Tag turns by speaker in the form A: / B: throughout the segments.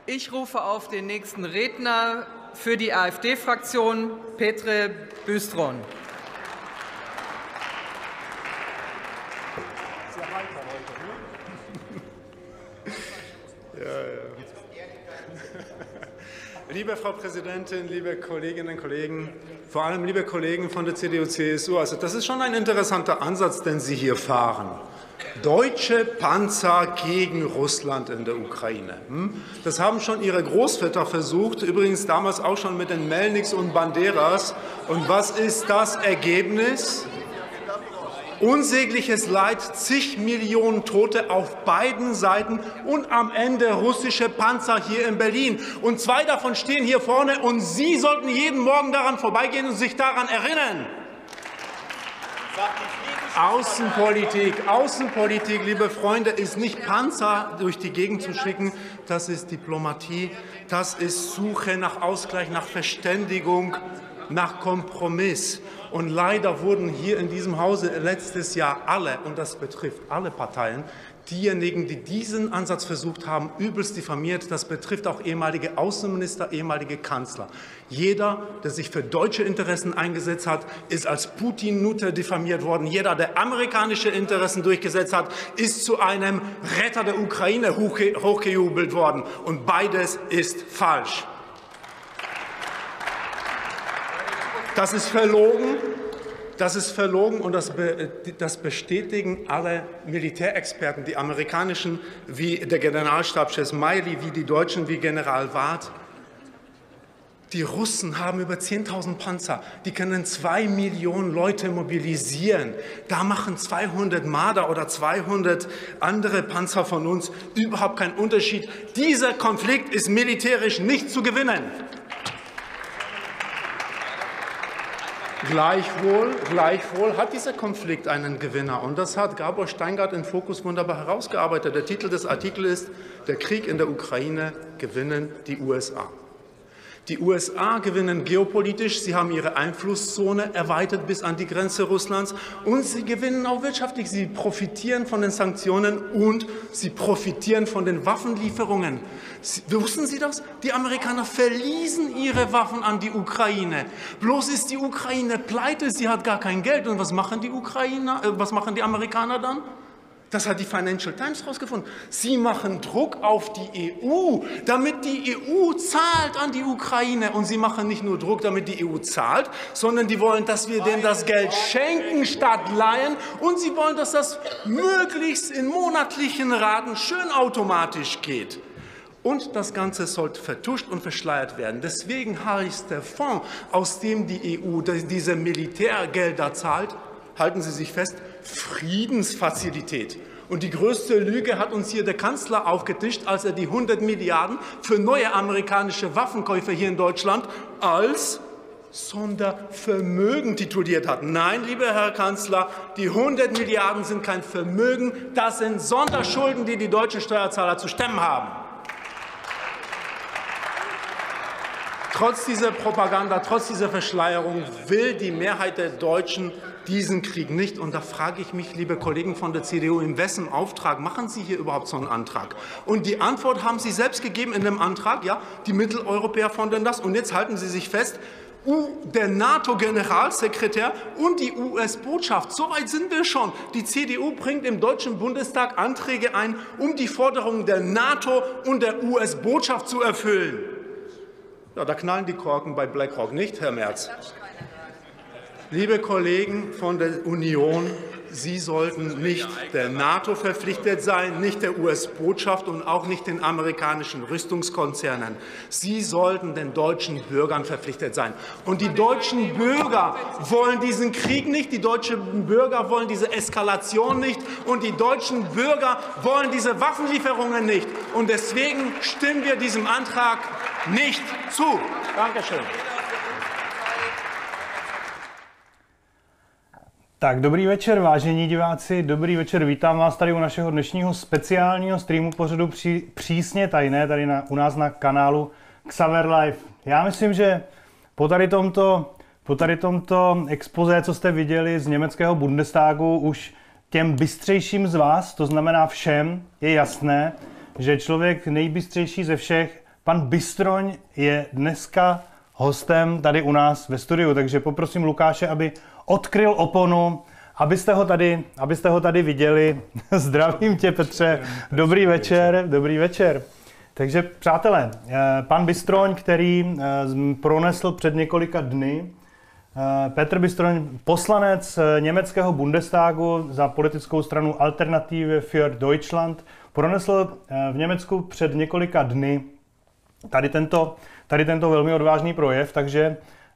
A: Ich rufe auf den nächsten Redner für die AfD-Fraktion, Petr Bystron.
B: Liebe Frau Präsidentin, liebe Kolleginnen und Kollegen, vor allem liebe Kollegen von der CDU-CSU, also das ist schon ein interessanter Ansatz, den Sie hier fahren. Deutsche Panzer gegen Russland in der Ukraine. Das haben schon Ihre Großväter versucht, übrigens damals auch schon mit den Melniks und Banderas. Und was ist das Ergebnis? Unsägliches Leid, zig Millionen Tote auf beiden Seiten und am Ende russische Panzer hier in Berlin. Und 2 davon stehen hier vorne und Sie sollten jeden Morgen daran vorbeigehen und sich daran erinnern. Außenpolitik, liebe Freunde, ist nicht Panzer durch die Gegend zu schicken, das ist Diplomatie, das ist Suche nach Ausgleich, nach Verständigung, nach Kompromiss. Und leider wurden hier in diesem Hause letztes Jahr alle, und das betrifft alle Parteien, diejenigen, die diesen Ansatz versucht haben, übelst diffamiert. Das betrifft auch ehemalige Außenminister, ehemalige Kanzler. Jeder, der sich für deutsche Interessen eingesetzt hat, ist als Putin-Nutte diffamiert worden. Jeder, der amerikanische Interessen durchgesetzt hat, ist zu einem Retter der Ukraine hochgejubelt worden. Und beides ist falsch. Das ist verlogen. Das ist verlogen und das bestätigen alle Militärexperten, die amerikanischen wie der Generalstabschef Milley, wie die Deutschen wie General Warth. Die Russen haben über 10.000 Panzer, die können 2 Millionen Leute mobilisieren. Da machen 200 Marder oder 200 andere Panzer von uns überhaupt keinen Unterschied. Dieser Konflikt ist militärisch nicht zu gewinnen. Gleichwohl hat dieser Konflikt einen Gewinner, und das hat Gabor Steingart in Fokus wunderbar herausgearbeitet. Der Titel des Artikels ist: Der Krieg in der Ukraine gewinnen die USA. Die USA gewinnen geopolitisch, sie haben ihre Einflusszone erweitert bis an die Grenze Russlands, und sie gewinnen auch wirtschaftlich. Sie profitieren von den Sanktionen und sie profitieren von den Waffenlieferungen. Wussten Sie das? Die Amerikaner verließen ihre Waffen an die Ukraine. Bloß ist die Ukraine pleite, sie hat gar kein Geld. Und was machen die Amerikaner dann? Das hat die Financial Times herausgefunden. Sie machen Druck auf die EU, damit die EU zahlt an die Ukraine. Und sie machen nicht nur Druck, damit die EU zahlt, sondern die wollen, dass wir denen das Geld schenken statt leihen. Und sie wollen, dass das möglichst in monatlichen Raten schön automatisch geht. Und das Ganze sollte vertuscht und verschleiert werden. Deswegen heißt der Fonds, aus dem die EU diese Militärgelder zahlt, halten Sie sich fest, Friedensfazilität. Und die größte Lüge hat uns hier der Kanzler aufgetischt, als er die 100 Milliarden für neue amerikanische Waffenkäufe hier in Deutschland als Sondervermögen tituliert hat. Nein, lieber Herr Kanzler, die 100 Milliarden sind kein Vermögen, das sind Sonderschulden, die die deutschen Steuerzahler zu stemmen haben. Trotz dieser Propaganda, trotz dieser Verschleierung will die Mehrheit der Deutschen diesen Krieg nicht. Und da frage ich mich, liebe Kollegen von der CDU, in wessen Auftrag machen Sie hier überhaupt so einen Antrag? Und die Antwort haben Sie selbst gegeben in dem Antrag, ja, die Mitteleuropäer fordern das. Und jetzt halten Sie sich fest, der NATO-Generalsekretär und die US-Botschaft. So weit sind wir schon. Die CDU bringt im Deutschen Bundestag Anträge ein, um die Forderungen der NATO und der US-Botschaft zu erfüllen. Ja, da knallen die Korken bei BlackRock nicht, Herr Merz. Liebe Kollegen von der Union, Sie sollten nicht der NATO verpflichtet sein, nicht der US-Botschaft und auch nicht den amerikanischen Rüstungskonzernen. Sie sollten den deutschen Bürgern verpflichtet sein. Und die deutschen Bürger wollen diesen Krieg nicht, die deutschen Bürger wollen diese Eskalation nicht und die deutschen Bürger wollen diese Waffenlieferungen nicht. Und deswegen stimmen wir diesem Antrag nicht zu. Dankeschön.
C: Tak, dobrý večer, vážení diváci, dobrý večer, vítám vás tady u našeho dnešního speciálního streamu pořadu Přísně tajné, tady u nás na kanálu Xaver Live. Já myslím, že po tady tomto expoze, co jste viděli z německého Bundestagu, už těm bystřejším z vás, to znamená všem, je jasné, že člověk nejbystřejší ze všech, pan Bystroň je dneska hostem tady u nás ve studiu, takže poprosím Lukáše, aby odkryl oponu, abyste ho tady viděli. Zdravím tě, Petře. Dobrý večer. Takže přátelé, pan Bystroň, který pronesl před několika dny, Petr Bystroň, poslanec německého Bundestagu za politickou stranu Alternative für Deutschland, pronesl v Německu před několika dny tady tento velmi odvážný projev, takže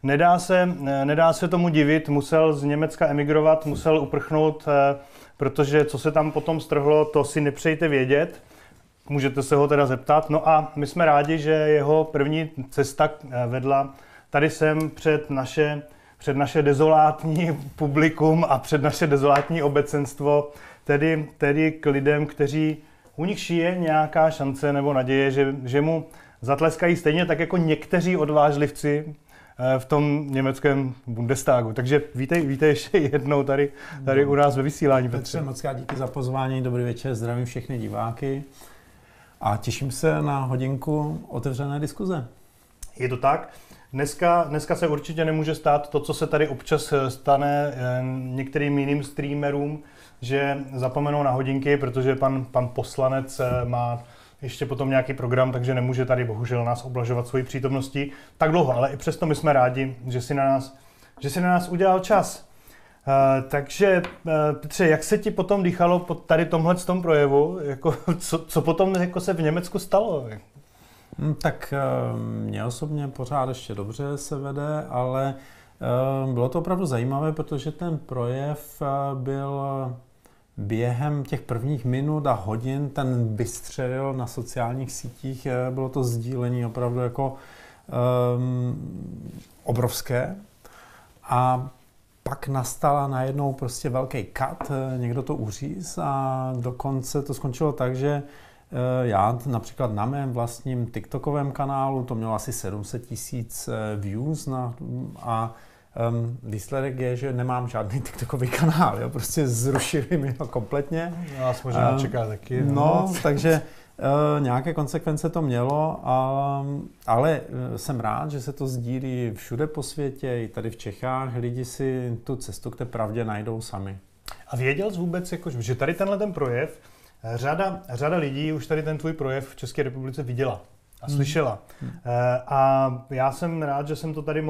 C: nedá se tomu divit, musel z Německa emigrovat, musel uprchnout, protože co se tam potom strhlo, to si nepřejte vědět. Můžete se ho teda zeptat. No a my jsme rádi, že jeho první cesta vedla tady sem před naše dezolátní publikum a před naše dezolátní obecenstvo, tedy k lidem, u nich je nějaká šance nebo naděje, že mu zatleskají stejně tak jako někteří odvážlivci v tom německém Bundestagu. Takže vítej ještě jednou tady u nás ve vysílání.
D: Petře, moc krát díky za pozvání, dobrý večer, zdravím všechny diváky a těším se na hodinku otevřené diskuze.
C: Je to tak. Dneska se určitě nemůže stát to, co se tady občas stane některým jiným streamerům, že zapomenou na hodinky, protože pan poslanec má ještě potom nějaký program, takže nemůže tady bohužel nás oblažovat svojí přítomností tak dlouho, ale i přesto my jsme rádi, že si na nás udělal čas. Takže Petře, jak se ti potom dýchalo po tady tomhletom projevu? Co potom se v Německu stalo?
D: Tak mě osobně pořád ještě dobře se vede, ale bylo to opravdu zajímavé, protože ten projev byl během těch prvních minut a hodin, ten vystřelil na sociálních sítích, bylo to sdílení opravdu jako obrovské. A pak nastala najednou prostě velký cut, někdo to uříz a dokonce to skončilo tak, že já například na mém vlastním TikTokovém kanálu, to mělo asi 700 000 views a výsledek je, že nemám žádný TikTokový kanál, jo? Prostě zrušili mi ho kompletně.
C: Nás možná čeká taky.
D: No, takže nějaké konsekvence to mělo, ale jsem rád, že se to sdílí všude po světě, i tady v Čechách, lidi si tu cestu k té pravdě najdou sami.
C: A věděl jsi vůbec, že tady tenhle ten projev, řada lidí už tady ten tvůj projev v České republice viděla a slyšela. A já jsem rád, že jsem to tady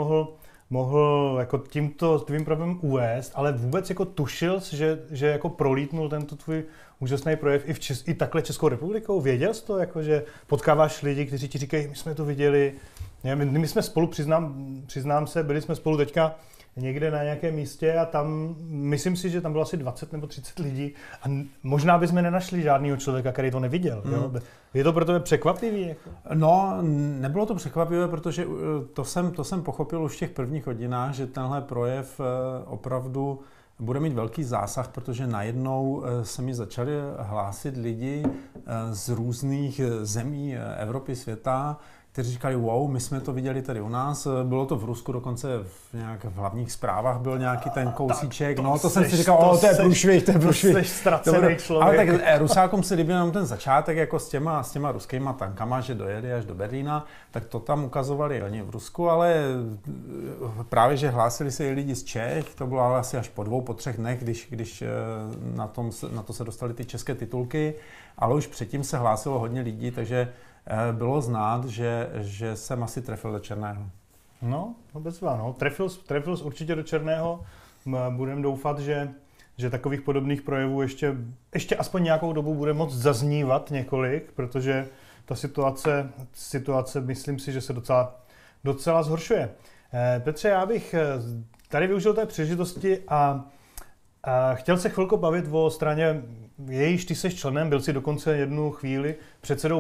C: mohl jako tímto tvým projevem uvést, ale vůbec jako tušil jsi, že jako prolítnul tento tvůj úžasný projev i takhle Českou republikou? Věděl jsi to, jako, že potkáváš lidi, kteří ti říkají, my jsme to viděli, my jsme spolu, přiznám se, byli jsme spolu teďka někde na nějakém místě a tam, myslím si, že tam bylo asi 20 nebo 30 lidí a možná bychom nenašli žádného člověka, který to neviděl. Jo? Je to pro tebe překvapivý? Jako?
D: No, nebylo to překvapivé, protože to jsem pochopil už v těch prvních hodinách, že tenhle projev opravdu bude mít velký zásah, protože najednou se mi začali hlásit lidi z různých zemí Evropy, světa, kteří říkali, wow, my jsme to viděli tady u nás, bylo to v Rusku, dokonce v hlavních zprávách byl nějaký ten kousíček, to jsem si říkal, to je průšvih.
C: To jsi ztracený člověk.
D: Ale tak Rusákům se líbil jenom ten začátek, jako s těma ruskýma tankama, že dojeli až do Berlína, tak to tam ukazovali oni v Rusku, ale právě, že hlásili se i lidi z Čech, to bylo ale asi až po 3 dnech, když na to se dostaly ty české titulky, ale už předtím se hlásilo hodně lidí, takže bylo znát, že jsem asi trefil do černého.
C: No, bezva, no. Trefil jsi určitě do černého. Budeme doufat, že takových podobných projevů ještě aspoň nějakou dobu bude moc zaznívat několik, protože ta situace myslím si, že se docela zhoršuje. Petře, já bych tady využil té příležitosti a chtěl se chvilku bavit o straně, jejíž ty seš členem, byl si dokonce jednu chvíli předsedou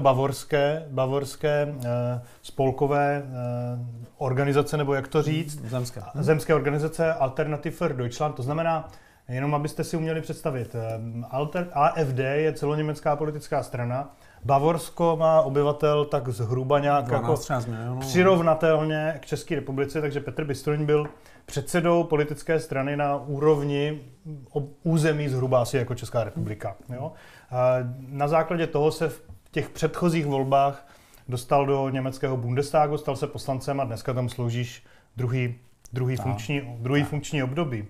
C: bavorské spolkové organizace, nebo jak to říct? Zemské organizace Alternative für Deutschland, to znamená, jenom abyste si uměli představit, AfD je celoněmecká politická strana, Bavorsko má obyvatel tak zhruba nějak jako přirovnatelně k České republice, takže Petr Bystroň byl předsedou politické strany na úrovni území zhruba asi jako Česká republika. Jo? Na základě toho se v těch předchozích volbách dostal do německého Bundestagu, stal se poslancem a dneska tam sloužíš druhý funkční období.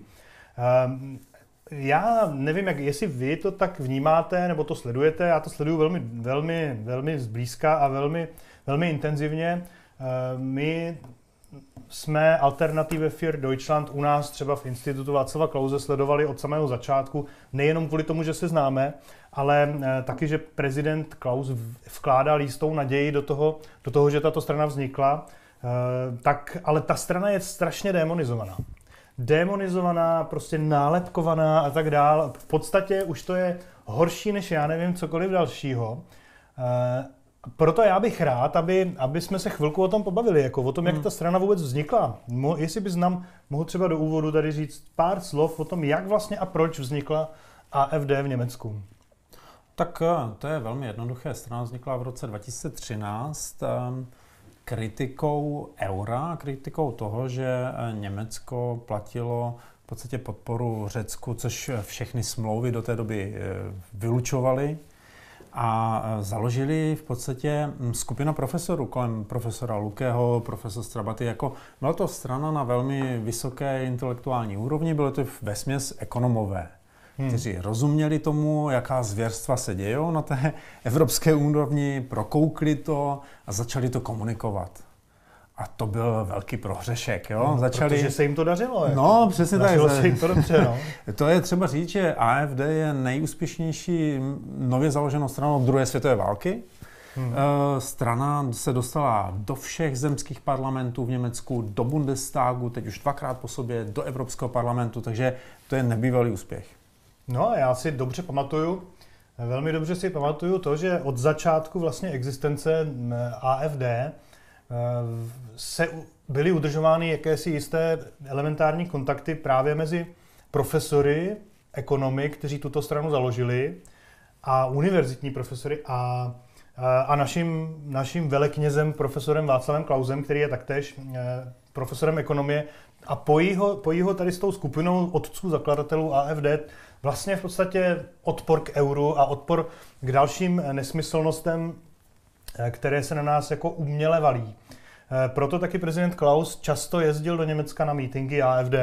C: Já nevím, jestli vy to tak vnímáte, nebo to sledujete, já to sleduju velmi zblízka a velmi intenzivně. My jsme Alternative für Deutschland u nás třeba v Institutu Václava Klause sledovali od samého začátku, nejenom kvůli tomu, že se známe, ale taky, že prezident Klaus vkládal jistou naději do toho, že tato strana vznikla. Ale ta strana je strašně demonizovaná, prostě nálepkovaná a tak dál. V podstatě už to je horší než já nevím cokoliv dalšího. Proto já bych rád, aby jsme se chvilku o tom pobavili, jako o tom, jak ta strana vůbec vznikla. Jestli bys nám mohl třeba do úvodu tady říct pár slov o tom, jak vlastně a proč vznikla AfD v Německu.
D: Tak to je velmi jednoduché. Strana vznikla v roce 2013 kritikou eura, kritikou toho, že Německo platilo v podstatě podporu Řecku, což všechny smlouvy do té doby vylučovaly. A založili v podstatě skupina profesorů kolem profesora Lukeho, profesor Strabaty. Byla to strana na velmi vysoké intelektuální úrovni, bylo to vesměs ekonomové, kteří rozuměli tomu, jaká zvěrstva se dějou na té evropské úrovni, prokoukli to a začali to komunikovat. A to byl velký prohřešek, jo?
C: Protože se jim to dařilo.
D: No, přesně tak.
C: Se jim to dobře, no.
D: To je třeba říct, že AfD je nejúspěšnější nově založenou stranou od druhé světové války. Strana se dostala do všech zemských parlamentů v Německu, do Bundestagu, teď už 2krát po sobě, do Evropského parlamentu, takže to je nebývalý úspěch.
C: No a já si velmi dobře si pamatuju to, že od začátku vlastně existence AfD byly udržovány jakési jisté elementární kontakty právě mezi profesory, ekonomy, kteří tuto stranu založili, a univerzitní profesory a naším veleknězem profesorem Václavem Klausem, který je taktéž profesorem ekonomie, a pojí ho tady s tou skupinou otců zakladatelů AfD vlastně v podstatě odpor k euru a odpor k dalším nesmyslnostem, které se na nás jako uměle valí. Proto taky prezident Klaus často jezdil do Německa na mítinky AfD,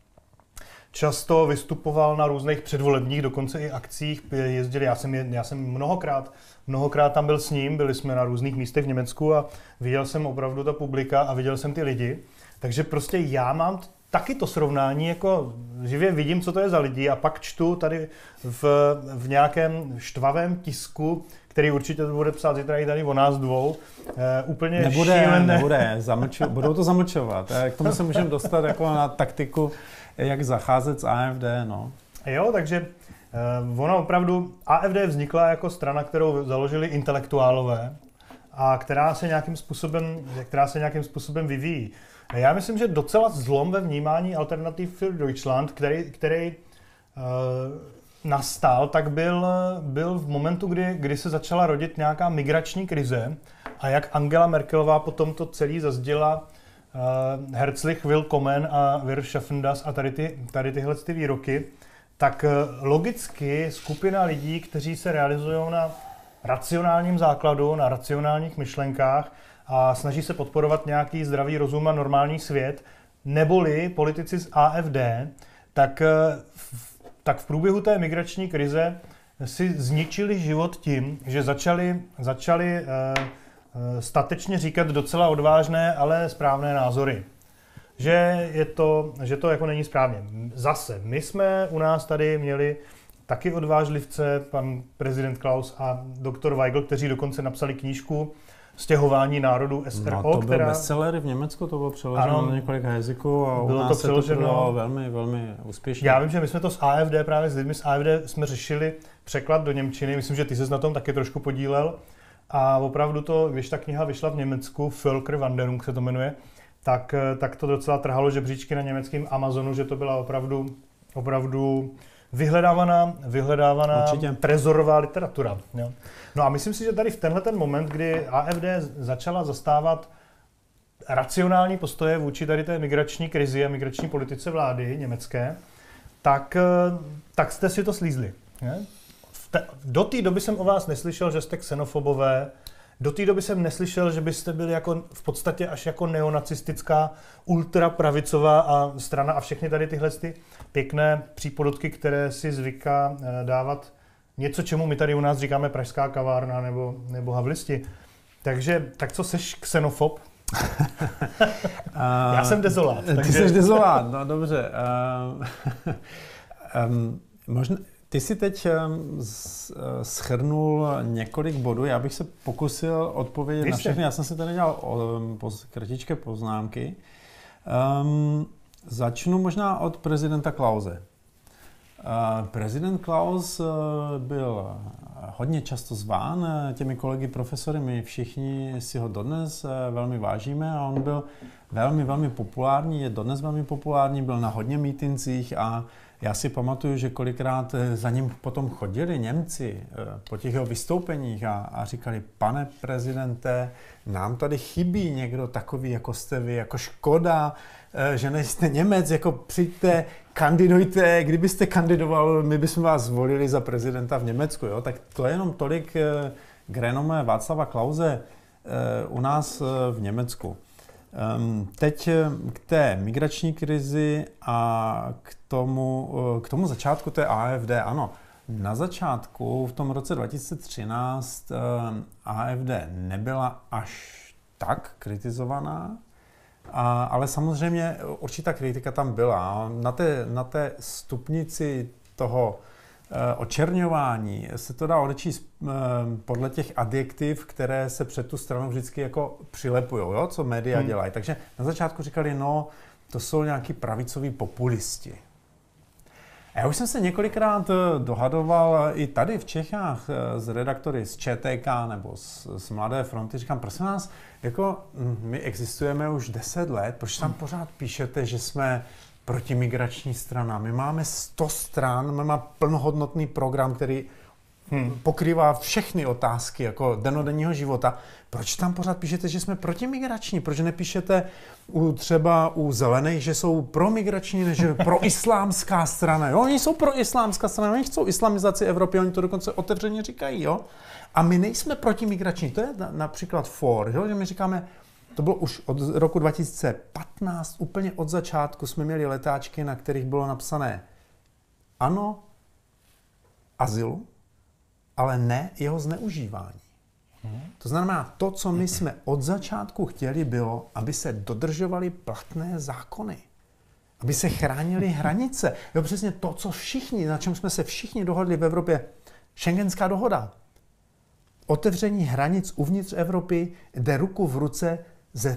C: často vystupoval na různých předvolebních, dokonce i akcích, jezdili, já jsem mnohokrát tam byl s ním, byli jsme na různých místech v Německu a viděl jsem opravdu ta publika a viděl jsem ty lidi. Takže prostě já mám taky to srovnání, jako živě vidím, co to je za lidi, a pak čtu tady v nějakém štvavém tisku, který určitě bude psát zítra i tady o nás dvou, úplně šílené.
D: Nebude, budou to zamlčovat. K tomu se můžeme dostat jako na taktiku, jak zacházet s AfD, no.
C: Jo, takže ona opravdu, AfD vznikla jako strana, kterou založili intelektuálové a která se nějakým způsobem vyvíjí. Já myslím, že docela zlom ve vnímání Alternative für Deutschland, který nastal, tak byl v momentu, kdy se začala rodit nějaká migrační krize a jak Angela Merkelová potom to celý zazděla Herzlich willkommen a Wir schaffen das a tady tyhle ty výroky, tak logicky skupina lidí, kteří se realizují na racionálním základu, na racionálních myšlenkách a snaží se podporovat nějaký zdravý rozum a normální svět, neboli politici z AfD, tak v průběhu té migrační krize si zničili život tím, že začali statečně říkat docela odvážné, ale správné názory. Že to jako není správně. Zase, my jsme u nás tady měli taky odvážlivce, pan prezident Klaus a doktor Weigl, kteří dokonce napsali knížku Stěhování národů SRO,
D: no, to byl bestseller v Německu, to bylo přeloženo na několika jazyků a u nás to bylo velmi, velmi úspěšné.
C: Já vím, že my jsme to s AfD, právě s lidmi z AfD jsme řešili překlad do němčiny, myslím, že ty ses na tom taky trošku podílel a opravdu to, když ta kniha vyšla v Německu, Völkerwanderung se to jmenuje, tak to docela trhalo žebříčky na německém Amazonu, že to byla opravdu vyhledávaná trezorová literatura. Jo. No a myslím si, že tady v tenhle ten moment, kdy AfD začala zastávat racionální postoje vůči tady té migrační krizi a migrační politice vlády německé, tak jste si to slízli. Ne? Do té doby jsem o vás neslyšel, že jste xenofobové, do té doby jsem neslyšel, že byste byli jako v podstatě až jako neonacistická, ultrapravicová a strana a všechny tady tyhle ty pěkné přípodotky, které si zvyká dávat něco, čemu my tady u nás říkáme pražská kavárna nebo havlisti. Takže, tak co seš xenofob? Já jsem dezolát.
D: Ty jsi dezolát, no dobře. Možná, ty si teď shrnul několik bodů, já bych se pokusil odpovědět na všechny. Já jsem si tady dělal kratičké poznámky. Začnu možná od prezidenta Klause. Prezident Klaus byl hodně často zván těmi kolegy profesory, my všichni si ho dodnes velmi vážíme a on byl velmi, velmi populární, je dodnes velmi populární, byl na hodně mítincích a já si pamatuju, že kolikrát za ním potom chodili Němci po těch jeho vystoupeních a říkali, pane prezidente, nám tady chybí někdo takový, jako jste vy, jako škoda, že nejste Němec, jako přijďte, kandidujte, kdybyste kandidoval, my bychom vás zvolili za prezidenta v Německu, jo? Tak to je jenom tolik k renomé Václava Klause u nás v Německu. Teď k té migrační krizi a k tomu začátku té AfD, ano. Na začátku, v tom roce 2013, AfD nebyla až tak kritizovaná, ale samozřejmě určitá kritika tam byla. Na té stupnici toho očerňování se to dá odečíst podle těch adjektiv, které se před tu stranu vždycky jako přilepujou, jo? Co média dělají. Takže na začátku říkali, no, to jsou nějaký pravicoví populisti. A já už jsem se několikrát dohadoval i tady v Čechách s redaktory z ČTK nebo z Mladé fronty. Říkám, prosím vás, jako my existujeme už 10 let, proč tam pořád píšete, že jsme protimigrační strana? My máme 100 stran, my máme plnohodnotný program, který pokrývá všechny otázky jako dennodenního života. Proč tam pořád píšete, že jsme protimigrační? Proč nepíšete třeba u zelených, že jsou promigrační, než proislámská strana? Jo? Oni jsou proislámská strana, oni chcou islamizaci Evropy, oni to dokonce otevřeně říkají. Jo? A my nejsme protimigrační. To je například že my říkáme, to bylo už od roku 2015, úplně od začátku jsme měli letáčky, na kterých bylo napsané ano azylu, ale ne jeho zneužívání. To znamená, to, co my jsme od začátku chtěli, bylo, aby se dodržovaly platné zákony. Aby se chránily hranice. Jo, přesně to, co všichni, na čem jsme se všichni dohodli v Evropě. Schengenská dohoda. Otevření hranic uvnitř Evropy jde ruku v ruce se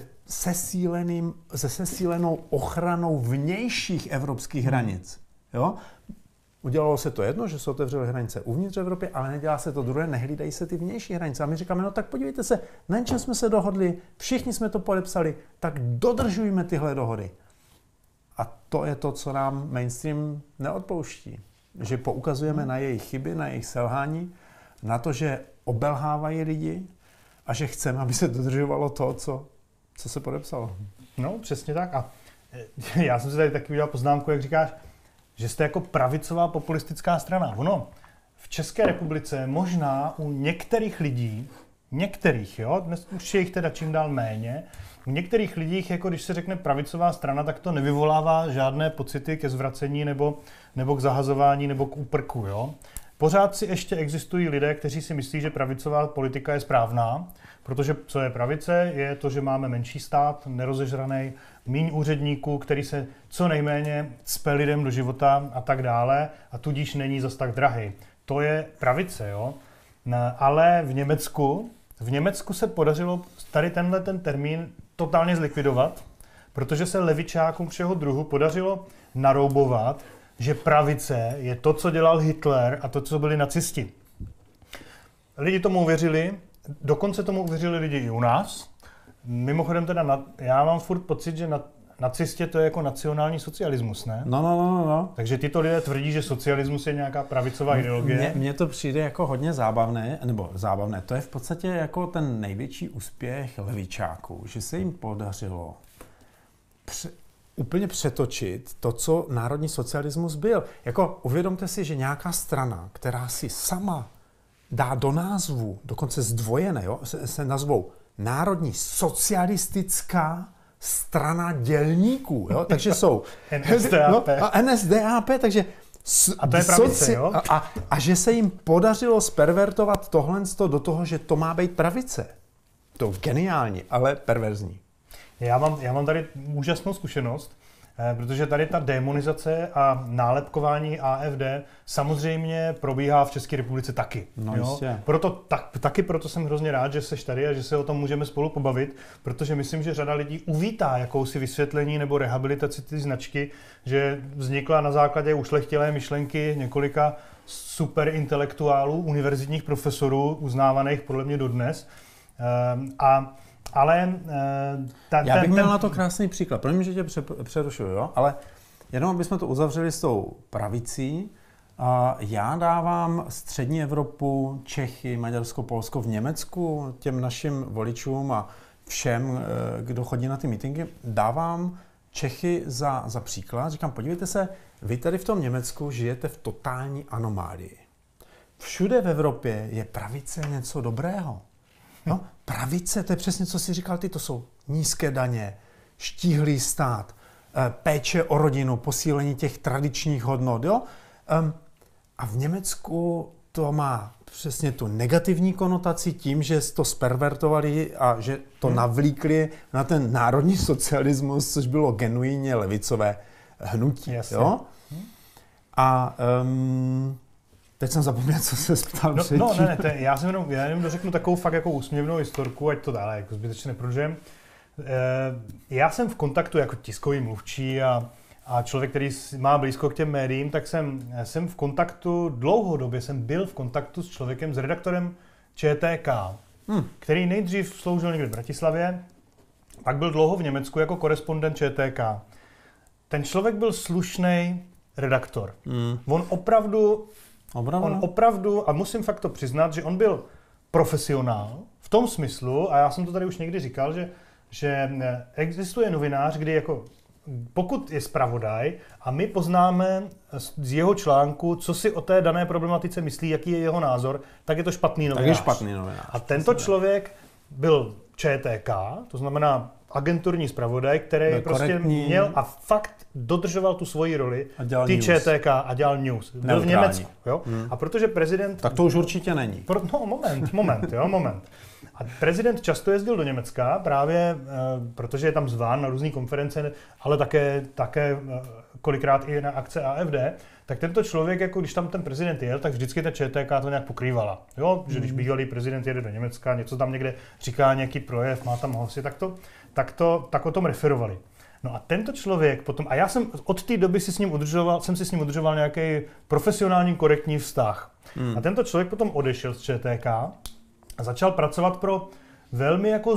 D: sesílenou ochranou vnějších evropských hranic. Jo? Udělalo se to jedno, že se otevřely hranice uvnitř Evropy, ale nedělá se to druhé, nehlídají se ty vnější hranice. A my říkáme, no tak podívejte se, na čem jsme se dohodli, všichni jsme to podepsali, tak dodržujme tyhle dohody. A to je to, co nám mainstream neodpouští. Že poukazujeme na jejich chyby, na jejich selhání, na to, že obelhávají lidi a že chceme, aby se dodržovalo to, co se podepsalo.
C: No, přesně tak. A já jsem si tady taky udělal poznámku, jak říkáš, že jste jako pravicová populistická strana. Ono, v České republice možná u některých lidí, jo, dnes už je jich teda čím dál méně, u některých lidí, jako když se řekne pravicová strana, tak to nevyvolává žádné pocity ke zvracení nebo k zahazování nebo k úprku, jo. Pořád si ještě existují lidé, kteří si myslí, že pravicová politika je správná, protože co je pravice, je to, že máme menší stát, nerozežraný, míň úředníků, který se co nejméně cpe lidem do života a tak dále a tudíž není zas tak drahý. To je pravice, jo. Ale v Německu se podařilo tady tenhle ten termín totálně zlikvidovat, protože se levičákům všeho druhu podařilo naroubovat, že pravice je to, co dělal Hitler a to, co byli nacisti. Lidi tomu uvěřili, dokonce tomu uvěřili lidi i u nás. Mimochodem teda, já mám furt pocit, že nacistě to je jako nacionální socialismus, ne?
D: No.
C: Takže tyto lidé tvrdí, že socialismus je nějaká pravicová ideologie.
D: Mně to přijde jako hodně zábavné, to je v podstatě jako ten největší úspěch levičáků, že se jim podařilo úplně přetočit to, co národní socialismus byl. Jako uvědomte si, že nějaká strana, která si sama dá do názvu, dokonce zdvojené, jo, se nazvou Národní socialistická strana dělníků, jo, takže jsou
C: NSDAP.
D: No, a NSDAP, takže
C: a to je pravice, jo?
D: A že se jim podařilo spervertovat tohle do toho, že to má být pravice. To geniální, ale perverzní.
C: Já mám tady úžasnou zkušenost, protože tady ta demonizace a nálepkování AfD samozřejmě probíhá v České republice taky.
D: No
C: jo? Proto jsem hrozně rád, že seš tady a že se o tom můžeme spolu pobavit, protože myslím, že řada lidí uvítá jakousi vysvětlení nebo rehabilitaci ty značky, že vznikla na základě ušlechtilé myšlenky několika superintelektuálů, univerzitních profesorů, uznávaných podle mě dodnes.
D: Já bych měl na to krásný příklad. Promiň, že tě přerušuju, jo? Ale jenom abychom to uzavřeli s tou pravicí, já dávám střední Evropu, Čechy, Maďarsko, Polsko v Německu těm našim voličům a všem, kdo chodí na ty mítinky, dávám Čechy za příklad. Říkám, podívejte se, vy tady v tom Německu žijete v totální anomálii. Všude v Evropě je pravice něco dobrého. No, pravice, to je přesně, co jsi říkal ty, to jsou nízké daně, štíhlý stát, péče o rodinu, posílení těch tradičních hodnot, jo? A v Německu to má přesně tu negativní konotaci tím, že to spervertovali a že to navlíkli na ten národní socialismus, což bylo genuinně levicové hnutí, jo? A teď jsem zapomněl, co se ptal předtím.
C: Já jenom dořeknu takovou fakt jako úsměvnou historku, ať to dále jako zbytečně neprodlužujeme. Já jsem v kontaktu jako tiskový mluvčí a člověk, který má blízko k těm médiím, tak jsem v kontaktu, dlouhodobě jsem byl v kontaktu s člověkem, s redaktorem ČTK, který nejdřív sloužil někde v Bratislavě, pak byl dlouho v Německu jako korespondent ČTK. Ten člověk byl slušný redaktor. On opravdu, a musím fakt to přiznat, že on byl profesionál v tom smyslu, a já jsem to tady už někdy říkal, že existuje novinář, kdy jako pokud je zpravodaj a my poznáme z jeho článku, co si o té dané problematice myslí, jaký je jeho názor, tak je to špatný novinář. A tento člověk byl ČTK, to znamená agenturní zpravodaj, který prostě měl a fakt dodržoval tu svoji roli, ty ČTK a dělal news. Byl v Německu. Jo? A protože prezident...
D: Tak to už určitě není.
C: Moment. A prezident často jezdil do Německa právě, protože je tam zván na různé konference, ale také kolikrát i na akce AfD, tak tento člověk, jako když tam ten prezident jel, tak vždycky ta ČTK to nějak pokrývala. Jo? Že když bývalý prezident jede do Německa, něco tam někde říká, nějaký projev, má tam hlasy, tak o tom referovali. No a tento člověk potom, a já jsem od té doby jsem si s ním udržoval nějaký profesionální korektní vztah. A tento člověk potom odešel z ČTK a začal pracovat pro velmi jako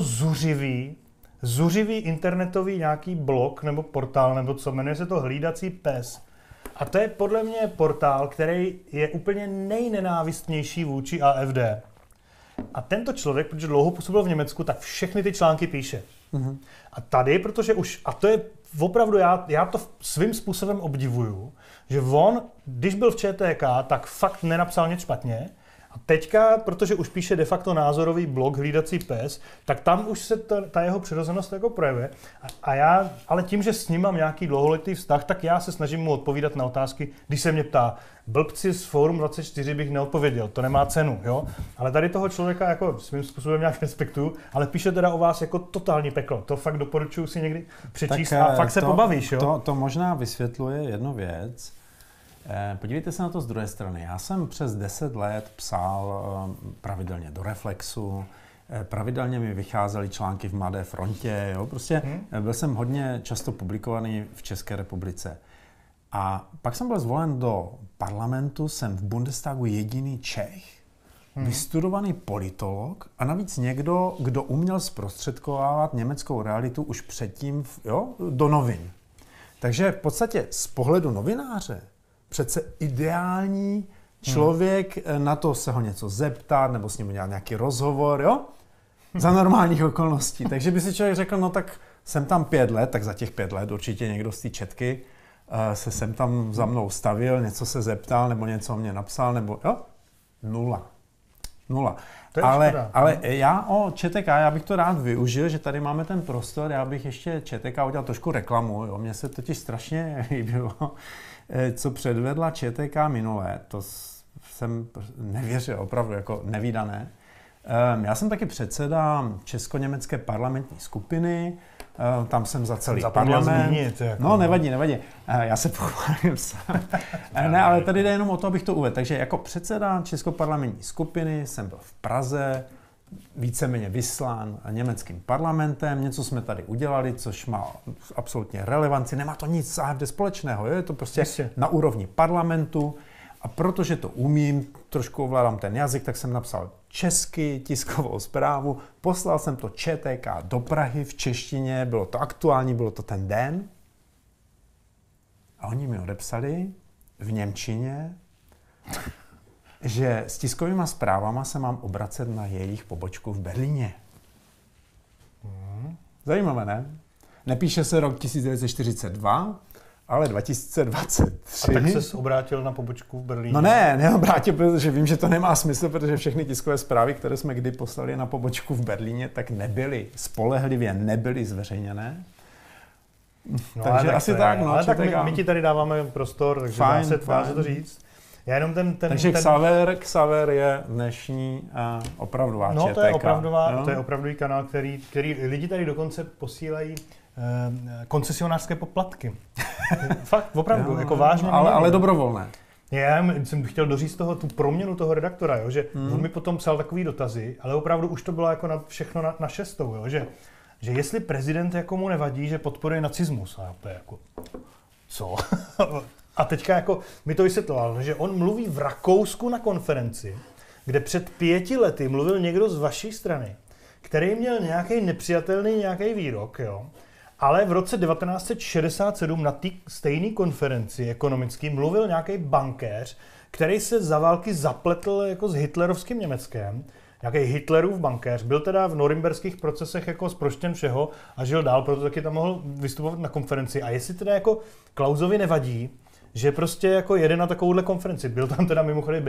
C: zuřivý internetový nějaký blog nebo portál, nebo co, jmenuje se to Hlídací pes. A to je podle mě portál, který je úplně nejnenávistnější vůči AfD. A tento člověk, protože dlouho působil v Německu, tak všechny ty články píše. A tady, protože a to je opravdu, já to svým způsobem obdivuju, že on, když byl v ČTK, tak fakt nenapsal nic špatně. A teďka, protože už píše de facto názorový blog Hlídací pes, tak tam už se ta jeho přirozenost jako projevuje. Ale tím, že s ním mám nějaký dlouholetý vztah, tak já se snažím mu odpovídat na otázky, když se mě ptá. Blbci z Fórum 24 bych neodpověděl, to nemá cenu, jo? Ale tady toho člověka jako svým způsobem nějak respektuju, ale píše teda o vás jako totální peklo. To fakt doporučuji si někdy přečíst tak, a fakt se pobavíš, jo?
D: To možná vysvětluje jednu věc. Podívejte se na to z druhé strany. Já jsem přes 10 let psal pravidelně do Reflexu, pravidelně mi vycházely články v Mladé frontě, jo? Prostě byl jsem hodně často publikovaný v České republice. A pak jsem byl zvolen do parlamentu, jsem v Bundestagu jediný Čech, vystudovaný politolog a navíc někdo, kdo uměl zprostředkovávat německou realitu už předtím do novin. Takže v podstatě z pohledu novináře přece ideální člověk, na to se ho něco zeptat, nebo s ním udělat nějaký rozhovor, jo? Za normálních okolností. Takže by si člověk řekl, no tak jsem tam 5 let, tak za těch 5 let určitě někdo z té četky se sem tam za mnou stavil, něco se zeptal, nebo něco mě napsal, nebo jo? 0. Nula.
C: To je
D: Ale já o ČTK, já bych to rád využil, že tady máme ten prostor, já bych ještě ČTK udělal trošku reklamu. Jo. Mně se totiž strašně líbilo, co předvedla ČTK minule. To jsem nevěřil, opravdu jako nevídané. Já jsem taky předseda Česko-německé parlamentní skupiny, tam jsem za celý parlament.
C: Zmínit, jako.
D: No, nevadí. Já se pochválím sám. Ne, ale tady jde jenom o to, abych to uvedl. Takže jako předseda Česko-parlamentní skupiny jsem byl v Praze, víceméně vyslán německým parlamentem. Něco jsme tady udělali, což má absolutně relevanci. Nemá to nic s AfD společného, je to prostě na úrovni parlamentu. A protože to umím, trošku ovládám ten jazyk, tak jsem napsal česky tiskovou zprávu, poslal jsem to ČTK do Prahy v češtině, bylo to aktuální, bylo to ten den. A oni mi odepsali v němčině, že s tiskovýma zprávama se mám obracet na jejich pobočku v Berlíně. Zajímavé, ne? Nepíše se rok 1942, ale 2023.
C: A tak ses obrátil na pobočku v Berlíně?
D: No ne, neobrátil, protože vím, že to nemá smysl, protože všechny tiskové zprávy, které jsme kdy poslali na pobočku v Berlíně, tak spolehlivě nebyly zveřejněné.
C: No,
D: takže asi tak, no.
C: Ale tak my ti tady dáváme prostor, takže dá se to říct. Já jenom
D: takže Xaver je dnešní opravdová ČTK.
C: To je opravdový kanál, který lidi tady dokonce posílají koncesionářské poplatky. Fakt, opravdu, jako vážně.
D: Ale dobrovolné.
C: Já jsem chtěl doříct tu proměnu toho redaktora, jo, že on mi potom psal takový dotazy, ale opravdu už to bylo jako všechno na šestou, jo, že jestli prezident jako mu nevadí, že podporuje nacismus, a to je jako, co? A teďka jako mi to vysvětloval, že on mluví v Rakousku na konferenci, kde před 5 lety mluvil někdo z vaší strany, který měl nějaký nepřijatelný nějaký výrok, jo. Ale v roce 1967 na té stejné konferenci ekonomické mluvil nějaký bankéř, který se za války zapletl jako s hitlerovským Německem. Nějaký Hitlerův bankéř. Byl teda v norimberských procesech jako zproštěn všeho a žil dál, proto taky tam mohl vystupovat na konferenci. A jestli teda jako Klausovi nevadí, že prostě jako jede na takovouhle konferenci. Byl tam teda mimochodem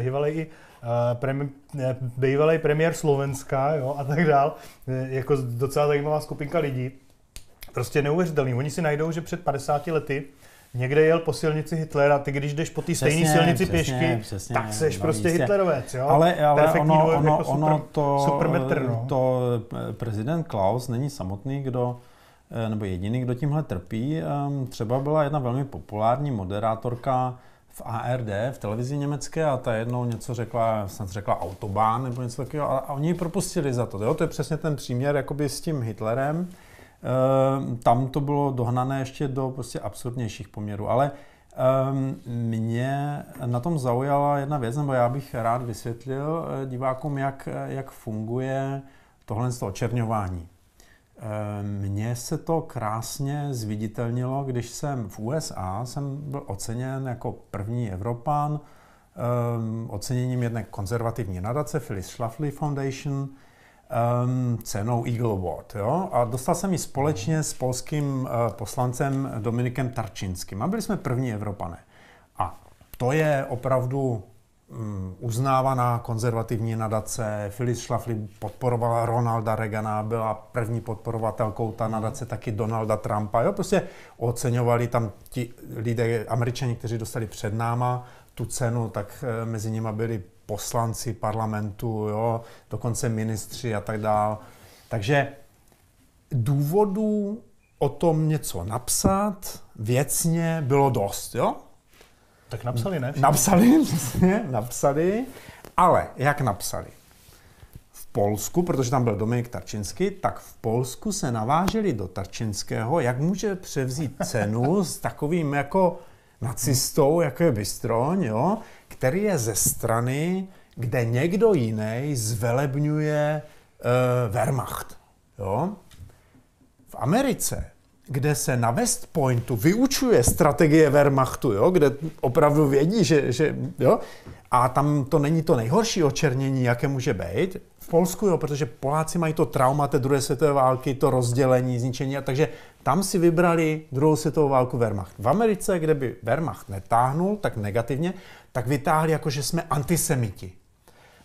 C: bývalý premiér Slovenska, jo, a tak dál. Jako docela zajímavá skupinka lidí. Prostě neuvěřitelný. Oni si najdou, že před 50 lety někde jel po silnici Hitlera, ty když jdeš po té stejné silnici pěšky, tak seš prostě Hitlerovec, jo?
D: Ale to prezident Klaus není samotný, nebo jediný, kdo tímhle trpí. Třeba byla jedna velmi populární moderátorka v ARD, v televizi německé, a ta jednou něco řekla, snad řekla Autobahn nebo něco takového, a oni ji propustili za to. Jo? To je přesně ten příměr jakoby s tím Hitlerem. Tam to bylo dohnané ještě do prostě absurdnějších poměrů, ale mě na tom zaujala jedna věc, nebo já bych rád vysvětlil divákům, jak funguje tohle z toho očerňování. Mně se to krásně zviditelnilo, když jsem v USA byl oceněn jako první Evropan oceněním jedné konzervativní nadace Phyllis Schlafly Foundation, cenou Eagle Award. Jo? A dostal jsem ji společně s polským poslancem Dominikem Tarčínským. A byli jsme první Evropané. A to je opravdu uznávaná konzervativní nadace. Phyllis Schlafly podporovala Ronalda Reagana, byla první podporovatelkou ta nadace taky Donalda Trumpa. Jo? Prostě oceňovali tam ti lidé, Američani, kteří dostali před náma tu cenu, tak mezi nimi byli poslanci parlamentu, jo, dokonce ministři a tak dál. Takže důvodů o tom něco napsat věcně bylo dost, jo?
C: Tak napsali, ne?
D: Napsali, ale jak napsali? V Polsku, protože tam byl Dominik Tarčínský, tak v Polsku se naváželi do Tarčínského, jak může převzít cenu s takovým jako nacistou, jako je Bystroň, jo, který je ze strany, kde někdo jiný zvelebňuje Wehrmacht. Jo. V Americe, kde se na West Pointu vyučuje strategie Wehrmachtu, jo, kde opravdu vědí, že jo, a tam to není to nejhorší očernění, jaké může být. V Polsku, jo, protože Poláci mají to trauma té druhé světové války, to rozdělení, zničení, a takže tam si vybrali druhou světovou válku Wehrmacht. V Americe, kde by Wehrmacht netáhnul tak negativně, tak vytáhli jako, že jsme antisemiti.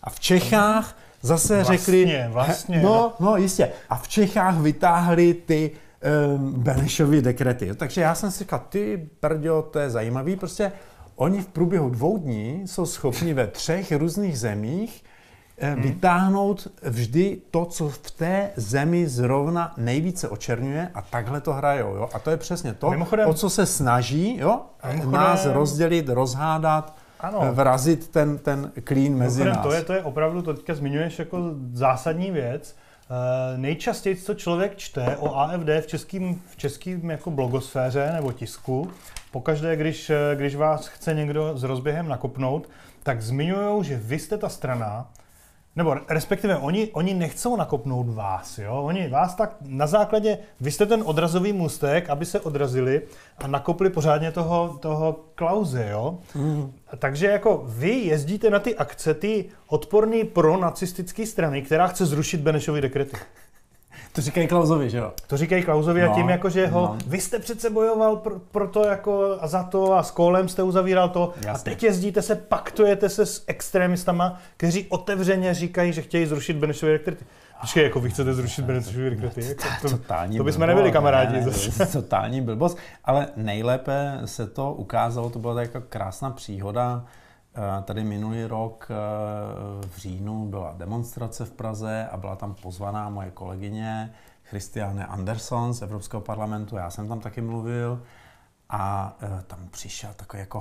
D: A v Čechách zase řekli...
C: Vlastně.
D: No, jistě. A v Čechách vytáhli ty Benešovy dekrety. Takže já jsem si říkal, ty brďo, to je zajímavý. Prostě oni v průběhu 2 dní jsou schopni ve 3 různých zemích vytáhnout vždy to, co v té zemi zrovna nejvíce očerňuje a takhle to hrajou. Jo? A to je přesně to, o co se snaží, jo? Nás rozdělit, rozhádat, ano. Vrazit ten klín mezi nás.
C: To je opravdu, to teďka zmiňuješ jako zásadní věc. Nejčastěji, co člověk čte o AfD v českým jako blogosféře nebo tisku, pokaždé, když vás chce někdo s rozběhem nakopnout, tak zmiňujou, že vy jste ta strana, nebo respektive oni nechcou nakopnout vás, jo? Oni vás tak na základě, vy jste ten odrazový můstek, aby se odrazili a nakopli pořádně toho Klause, jo? Takže jako vy jezdíte na ty akce, ty odporný pro-nacistické strany, která chce zrušit Benešovy dekrety.
D: To říkají Klausovi, že jo?
C: To říkají Klausovi a tím jako, že vy jste přece bojoval pro to jako a za to a s Kohlem jste uzavíral to. Jasně. A teď jezdíte se, paktujete se s extrémistama, kteří otevřeně říkají, že chtějí zrušit Benešovy dekrety. Počkej, jako vy chcete zrušit Benešovy dekrety? To bychom nebyli kamarádi.
D: Ne, totální blbost, ale nejlépe se to ukázalo, to byla taková krásná příhoda. Tady minulý rok v říjnu byla demonstrace v Praze a byla tam pozvaná moje kolegyně Christiane Anderson z Evropského parlamentu, já jsem tam taky mluvil a tam přišel takový jako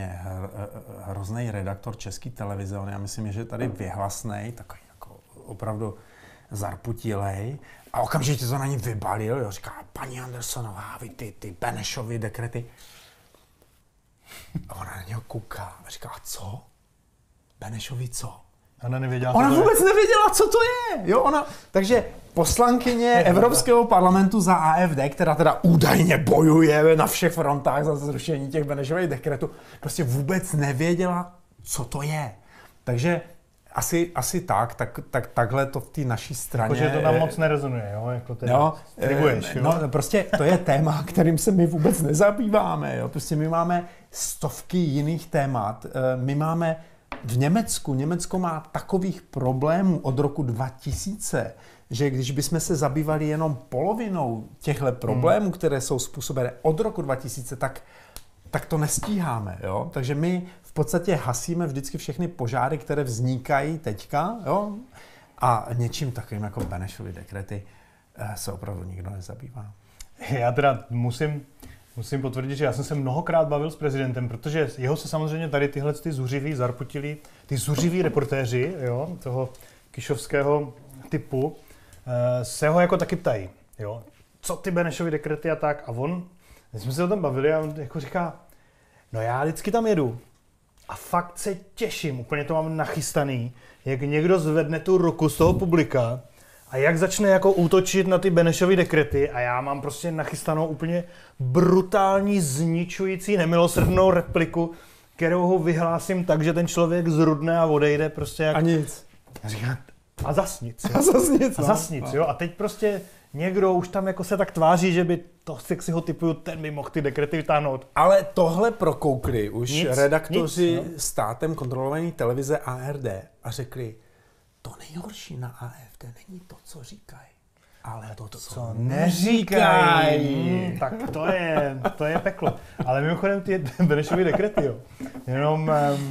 D: hrozný redaktor České televize, on já myslím, že tady věhlasnej, takový jako opravdu zarputilej a okamžitě to na ní vybalil, jo, říká, paní Andersonová, vy ty Benešovy dekrety. A ona na něho kouká a říká, co? Benešovi co? Ona vůbec nevěděla, co to je. Jo, takže poslankyně Evropského parlamentu za AfD, která teda údajně bojuje na všech frontách za zrušení těch Benešových dekretů, prostě vůbec nevěděla, co to je. Takže asi takhle to v té naší straně...
C: Jakože to nám moc nerezonuje, jo? Jako tribuješ, jo?
D: No, prostě to je téma, kterým se my vůbec nezabýváme, jo? Prostě my máme stovky jiných témat. My máme v Německo má takových problémů od roku 2000, že když bychom se zabývali jenom polovinou těchto problémů, které jsou způsobené od roku 2000, tak to nestíháme, jo? Takže my v podstatě hasíme vždycky všechny požáry, které vznikají teďka, jo? A něčím takovým jako Benešovy dekrety se opravdu nikdo nezabývá.
C: Já teda musím potvrdit, že já jsem se mnohokrát bavil s prezidentem, protože jeho se samozřejmě tady tyhle ty zuřiví, zarputilí, ty zuřiví reportéři, jo, toho kišovského typu, se ho jako taky ptají, jo, co ty Benešovy dekrety a tak. A my jsme se o tom bavili a on jako říká, no já vždycky tam jedu a fakt se těším, úplně to mám nachystaný, jak někdo zvedne tu ruku z toho publika a jak začne jako útočit na ty Benešovy dekrety a já mám prostě nachystanou úplně brutální, zničující, nemilosrdnou repliku, kterou ho vyhlásím tak, že ten člověk zrudne a odejde prostě jak...
D: A nic.
C: A zas nic.
D: A
C: zas nic, jo. A teď prostě někdo už tam jako se tak tváří, že by to, jak si ho typuju, ten by mohl ty dekrety vytáhnout.
D: Ale tohle prokoukli už redaktoři státem kontrolované televize ARD a řekli, to nejhorší na AfD není to, co říkají, ale to, co neříkají.
C: Tak to je peklo. Ale mimochodem ty Benešovy dekrety, jo. Jenom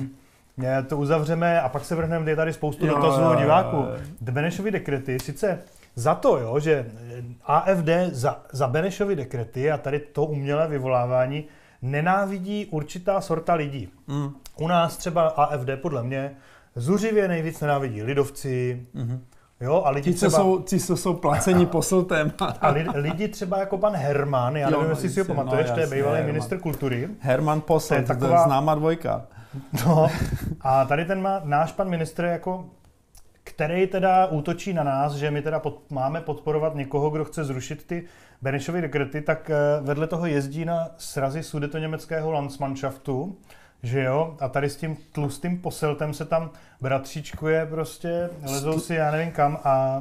C: to uzavřeme a pak se vrhneme, je tady spoustu dotazů od diváků. Benešovy dekrety, sice za to, jo, že AfD za Benešovy dekrety a tady to umělé vyvolávání nenávidí určitá sorta lidí. U nás třeba AfD podle mě zuřivě nejvíc nenávidí lidovci, jo, a lidi
D: ti, co jsou placeni posltem.
C: A lidi třeba jako pan Herman, já nevím, jestli si ho pamatuješ, to je bývalý ministr kultury.
D: Herman Posselt, to je známá dvojka.
C: No, a tady náš pan ministr, jako, který teda útočí na nás, že my teda máme podporovat někoho, kdo chce zrušit ty Benešovy dekrety, tak vedle toho jezdí na srazy sudetoněmeckého Landsmannschaftu, že jo, a tady s tím tlustým Posseltem se tam bratříčkuje prostě, lezou si já nevím kam a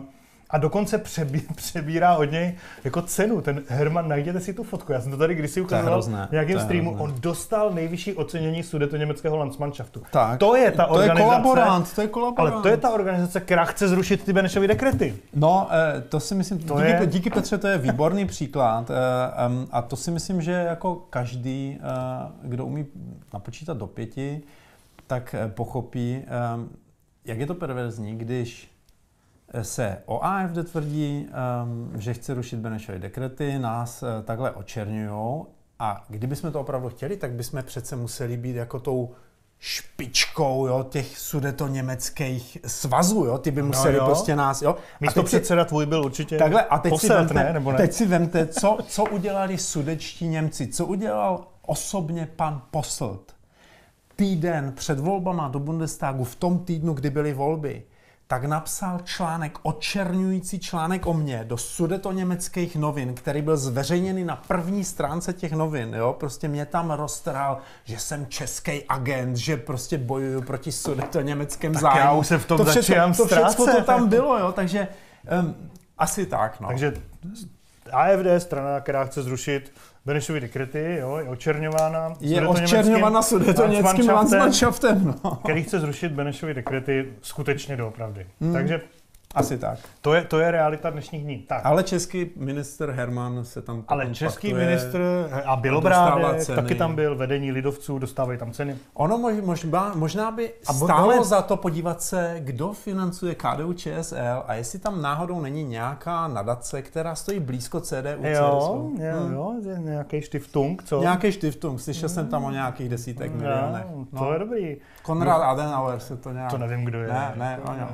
C: A dokonce přebírá od něj jako cenu. Ten Herman, najděte si tu fotku. Já jsem to tady kdysi ukazoval v nějakém streamu. On dostal nejvyšší ocenění Sudetoněmeckého Landsmannschaftu. To je ta organizace.
D: To je kolaborant.
C: Ale to je ta organizace, která chce zrušit ty Benešovy dekrety.
D: No, to si myslím, díky Petře, to je výborný příklad. A to si myslím, že jako každý, kdo umí napočítat do 5, tak pochopí, jak je to perverzní, když se o AfD tvrdí, že chce rušit Benešovy dekrety, nás takhle očerňujou a kdybychom to opravdu chtěli, tak bychom přece museli být jako tou špičkou, jo, těch sudetoněmeckých svazů, jo, ty by museli prostě nás, jo.
C: Místo předseda tvůj byl určitě
D: takhle, a teď
C: poslat,
D: ne? Teď si vemte, co udělali sudetští Němci, co udělal osobně pan Posselt. Týden před volbama do Bundestagu, v tom týdnu, kdy byly volby, tak napsal očerňující článek o mně do sudetoněmeckých novin, který byl zveřejněný na první stránce těch novin, jo, prostě mě tam roztrhal, že jsem český agent, že prostě bojuju proti sudetoněmeckém zájmu.
C: Já už se v tom začínám
D: ztrácet. To všechno to tam bylo, jo, takže asi tak, no.
C: Takže AfD, strana, která chce zrušit Benešovy dekrety, jo, je očerňována.
D: Je očerňována sudetoněmeckým Landsmannschaftem, no.
C: Který chce zrušit Benešovy dekrety skutečně doopravdy. Takže
D: asi tak.
C: To je realita dnešních dní. Tak.
D: Ale český ministr Herman se tam
C: český ministr a Bělobrádek taky tam byl, vedení lidovců, dostávají tam ceny.
D: Ono možná by stálo za to podívat se, kdo financuje KDU-ČSL a jestli tam náhodou není nějaká nadace, která stojí blízko CDU.
C: Jo, nějaký Stiftung, co?
D: Nějaký Stiftung, slyšel jsem tam o nějakých desítek milionech.
C: To je dobrý.
D: Konrad Adenauer se to nějak...
C: To nevím, kdo je.
D: Ne,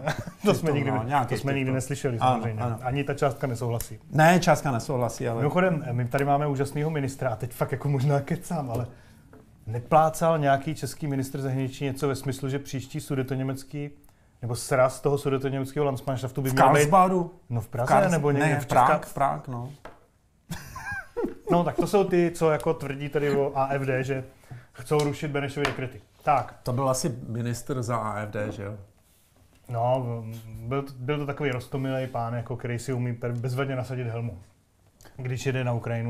C: to jsme nikdy neslyšeli, samozřejmě. Ano. Ani ta částka nesouhlasí.
D: Ne, částka nesouhlasí, ale...
C: Mimochodem, my tady máme úžasného ministra a teď fakt jako možná kecám, ale neplácal nějaký český ministr zahraničí něco ve smyslu, že příští sudetoněmecký nebo sraz toho sudetoněmeckého Landsmannschaftu by měl být... V
D: Karlsbadu?
C: No v Praze nebo někde
D: ne, v Prák, no.
C: No tak to jsou ty, co jako tvrdí tady o AfD, že chcou rušit Benešovy dekrety. Tak.
D: To byl asi ministr za AfD, že jo?
C: No, byl to takový roztomilý pán, jako který si umí bezvadně nasadit helmu, když jede na Ukrajinu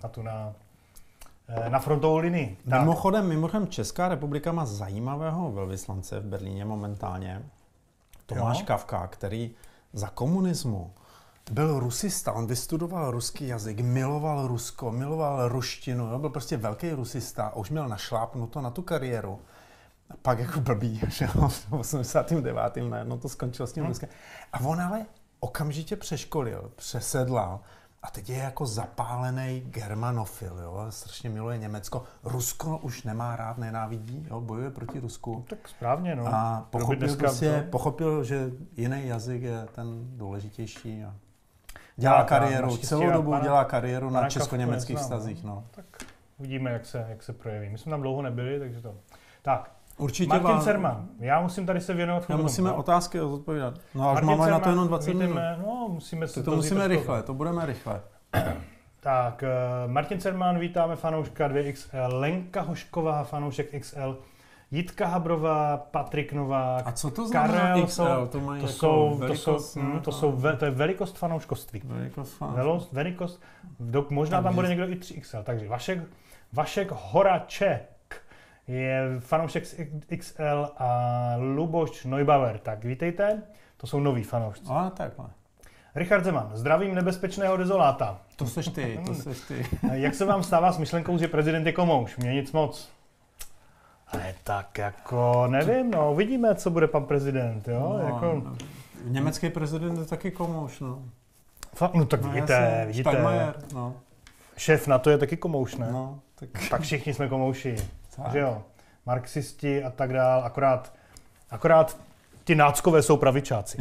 C: na frontovou linii.
D: Mimochodem Česká republika má zajímavého velvyslance v Berlíně momentálně. Tomáš Kafka, který za komunismu byl rusista, on vystudoval ruský jazyk, miloval Rusko, miloval ruštinu, jo? Byl prostě velký rusista a už měl našlápnuto na tu kariéru. A pak jako blbý, že v 89. najednou to skončilo s tím Ruskem. A on ale okamžitě přesedlal a teď je jako zapálený germanofil, jo, strašně miluje Německo. Rusko už nemá rád, nenávidí, jo, bojuje proti Rusku.
C: Tak správně, no.
D: A pochopil, že jiný jazyk je ten důležitější a dělá kariéru, celou dobu dělá kariéru na česko-německých vztazích, no.
C: Tak uvidíme, jak se projeví. My jsme tam dlouho nebyli, takže to. Tak.
D: Určitě
C: Martin Cerman, já musím tady se věnovat.
D: Musíme otázky odpovídat. No až máme na to jenom 20 minut.
C: No, musíme se
D: to musíme rychle, to budeme rychle.
C: Tak, Martin Cerman, vítáme fanouška 2XL, Lenka Hošková, fanoušek XL, Jitka Habrová, Patrik Novák,
D: a co to znamená
C: Karel,
D: XL?
C: To je velikost fanouškovství. Velikost. Možná tam bude někdo i 3XL. Takže Vašek Horaček je fanoušek XL a Luboš Neubauer. Tak vítejte, to jsou noví fanoušci.
D: A takhle.
C: Richard Zeman, zdravím nebezpečného dezoláta.
D: To seš ty.
C: Jak se vám stává s myšlenkou, že prezident je komouš? Mně nic moc. Ale tak jako nevím, no, uvidíme, co bude pan prezident, jo?
D: No,
C: jako...
D: Německý prezident je taky komouš, no.
C: No tak vidíte.
D: Steinmeier, no.
C: Šéf NATO je taky komouš, ne?
D: No,
C: tak všichni jsme komouši, že jo? Marxisti a tak dál, akorát ti náckové jsou pravičáci.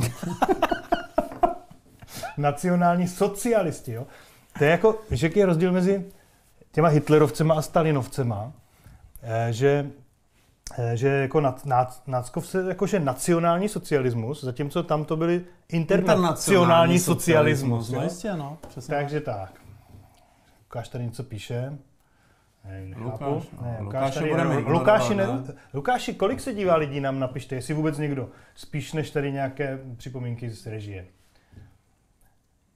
C: Nacionální socialisti, jo? To je jako, víš, jaký je rozdíl mezi těma hitlerovcema a stalinovcema, že jako náckovce, jakože nacionální socialismus, zatímco tam to byly internacionální socialismus.
D: No jistě, no. Přesně.
C: Takže tak. Lukáš tady něco píše. Lukáši, kolik se dívá lidí, nám napište, jestli vůbec někdo. Spíš než tady nějaké připomínky z režie.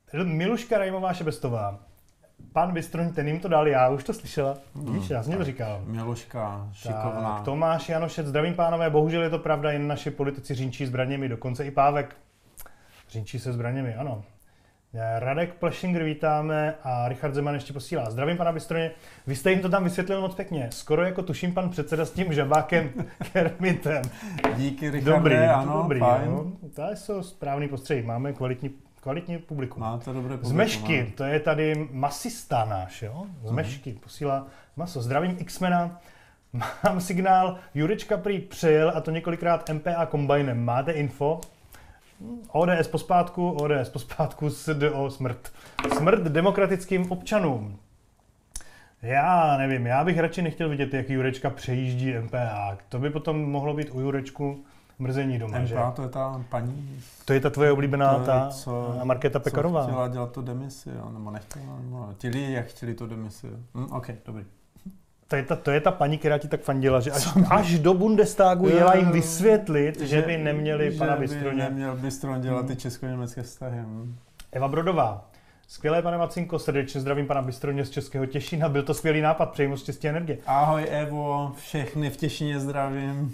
C: Miluška Rajmová Šebestová. Pan Bystroň, ten jim to dal, já už to slyšela. Víš, já jsem to říkal.
D: Miluška, šikovná.
C: Tak, Tomáš Janošec, zdravím pánové, bohužel je to pravda, jen naši politici řinčí zbraněmi, dokonce i Pávek řinčí se zbraněmi, ano. Radek Plešinger vítáme a Richard Zeman ještě posílá. Zdravím pana Bystroně, vy jste jim to tam vysvětlil moc pěkně, skoro jako tuším pan předseda s tím žabákem Kermitem.
D: Díky, Richarde,
C: dobrý,
D: fajn.
C: No. To jsou správný postřehy, máme kvalitní publikum.
D: Máte dobré publikum.
C: Z Mešky, to je tady masista náš, jo? Z Mešky posílá maso. Zdravím X-mena, mám signál, Jurečka prý přejel a to několikrát MPA kombajnem. Máte info? ODS pospátku, SDO smrt. Smrt demokratickým občanům. Já nevím, já bych radši nechtěl vidět, jak Jurečka přejíždí MPA. To by potom mohlo být u Jurečku mrzení doma,
D: MPA,
C: že?
D: to je ta paní...
C: To je ta tvoje oblíbená, Markéta Pekarová.
D: Co chtěla dělat tu demisi, jo? Nebo nechtěla? No, jak chtěli tu demisi. OK, dobrý.
C: To je ta paní, která ti tak fandila, že až do Bundestagu jela jim vysvětlit, že by neměli pana Bystroně.
D: Že by neměl Bystroň dělat ty česko-německé vztahy.
C: Eva Brodová. Skvělé, pane Macinko, srdečně zdravím pana Bystroně z Českého Těšína. Byl to skvělý nápad, přeji moc štěstí a energie.
D: Ahoj Evo, všechny v Těšíně zdravím.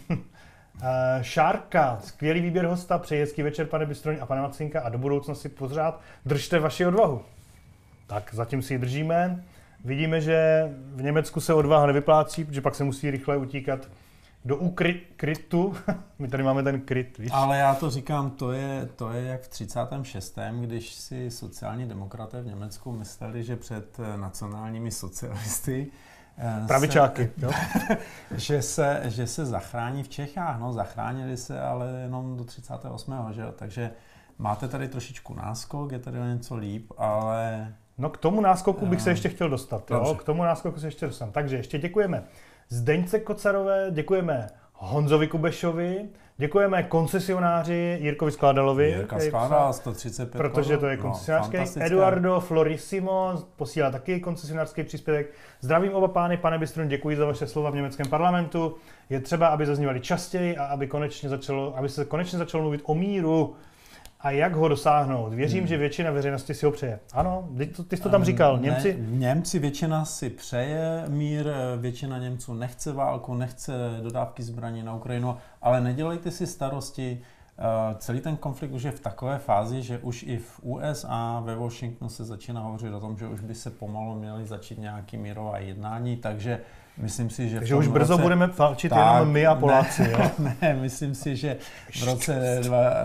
C: Šárka, skvělý výběr hosta, přeji hezký večer, pane Bystroň a pane Macinka, a do budoucna si pořád držte vaši odvahu. Tak zatím si ji držíme. Vidíme, že v Německu se odvaha nevyplácí, protože pak se musí rychle utíkat do ukrytu. My tady máme ten kryt, víš?
D: Ale já to říkám, to je jak v 36., když si sociální demokraté v Německu mysleli, že před nacionálními socialisty
C: pravičáky, jo?
D: že se zachrání v Čechách. No, zachránili se, ale jenom do 38. Že jo? Takže máte tady trošičku náskok, je tady o něco líp, ale...
C: No k tomu náskoku bych se ještě chtěl dostat. Jo? K tomu náskoku se ještě dostanu. Takže ještě děkujeme Zdeňce Kocarové, děkujeme Honzovi Kubešovi, děkujeme koncesionáři Jirkovi Skládalovi.
D: Jirka skládá 135
C: protože to je koncesionářský. Eduardo Florissimo posílá taky koncesionářský příspěvek. Zdravím oba pány, pane Bystroň, děkuji za vaše slova v německém parlamentu. Je třeba, aby zaznívaly častěji a aby se konečně začalo mluvit o míru. A jak ho dosáhnout? Věřím, že většina veřejnosti si ho přeje. Ano, ty jsi to tam říkal.
D: Němci většina si přeje mír, většina Němců nechce válku, nechce dodávky zbraní na Ukrajinu, ale nedělejte si starosti. Celý ten konflikt už je v takové fázi, že už i v USA, ve Washingtonu se začíná hovořit o tom, že už by se pomalu měly začít nějaký mírová jednání, takže myslím si, že...
C: Takže už brzo budeme válčit jenom my a Poláci,
D: ne,
C: jo?
D: Ne, myslím si, že v roce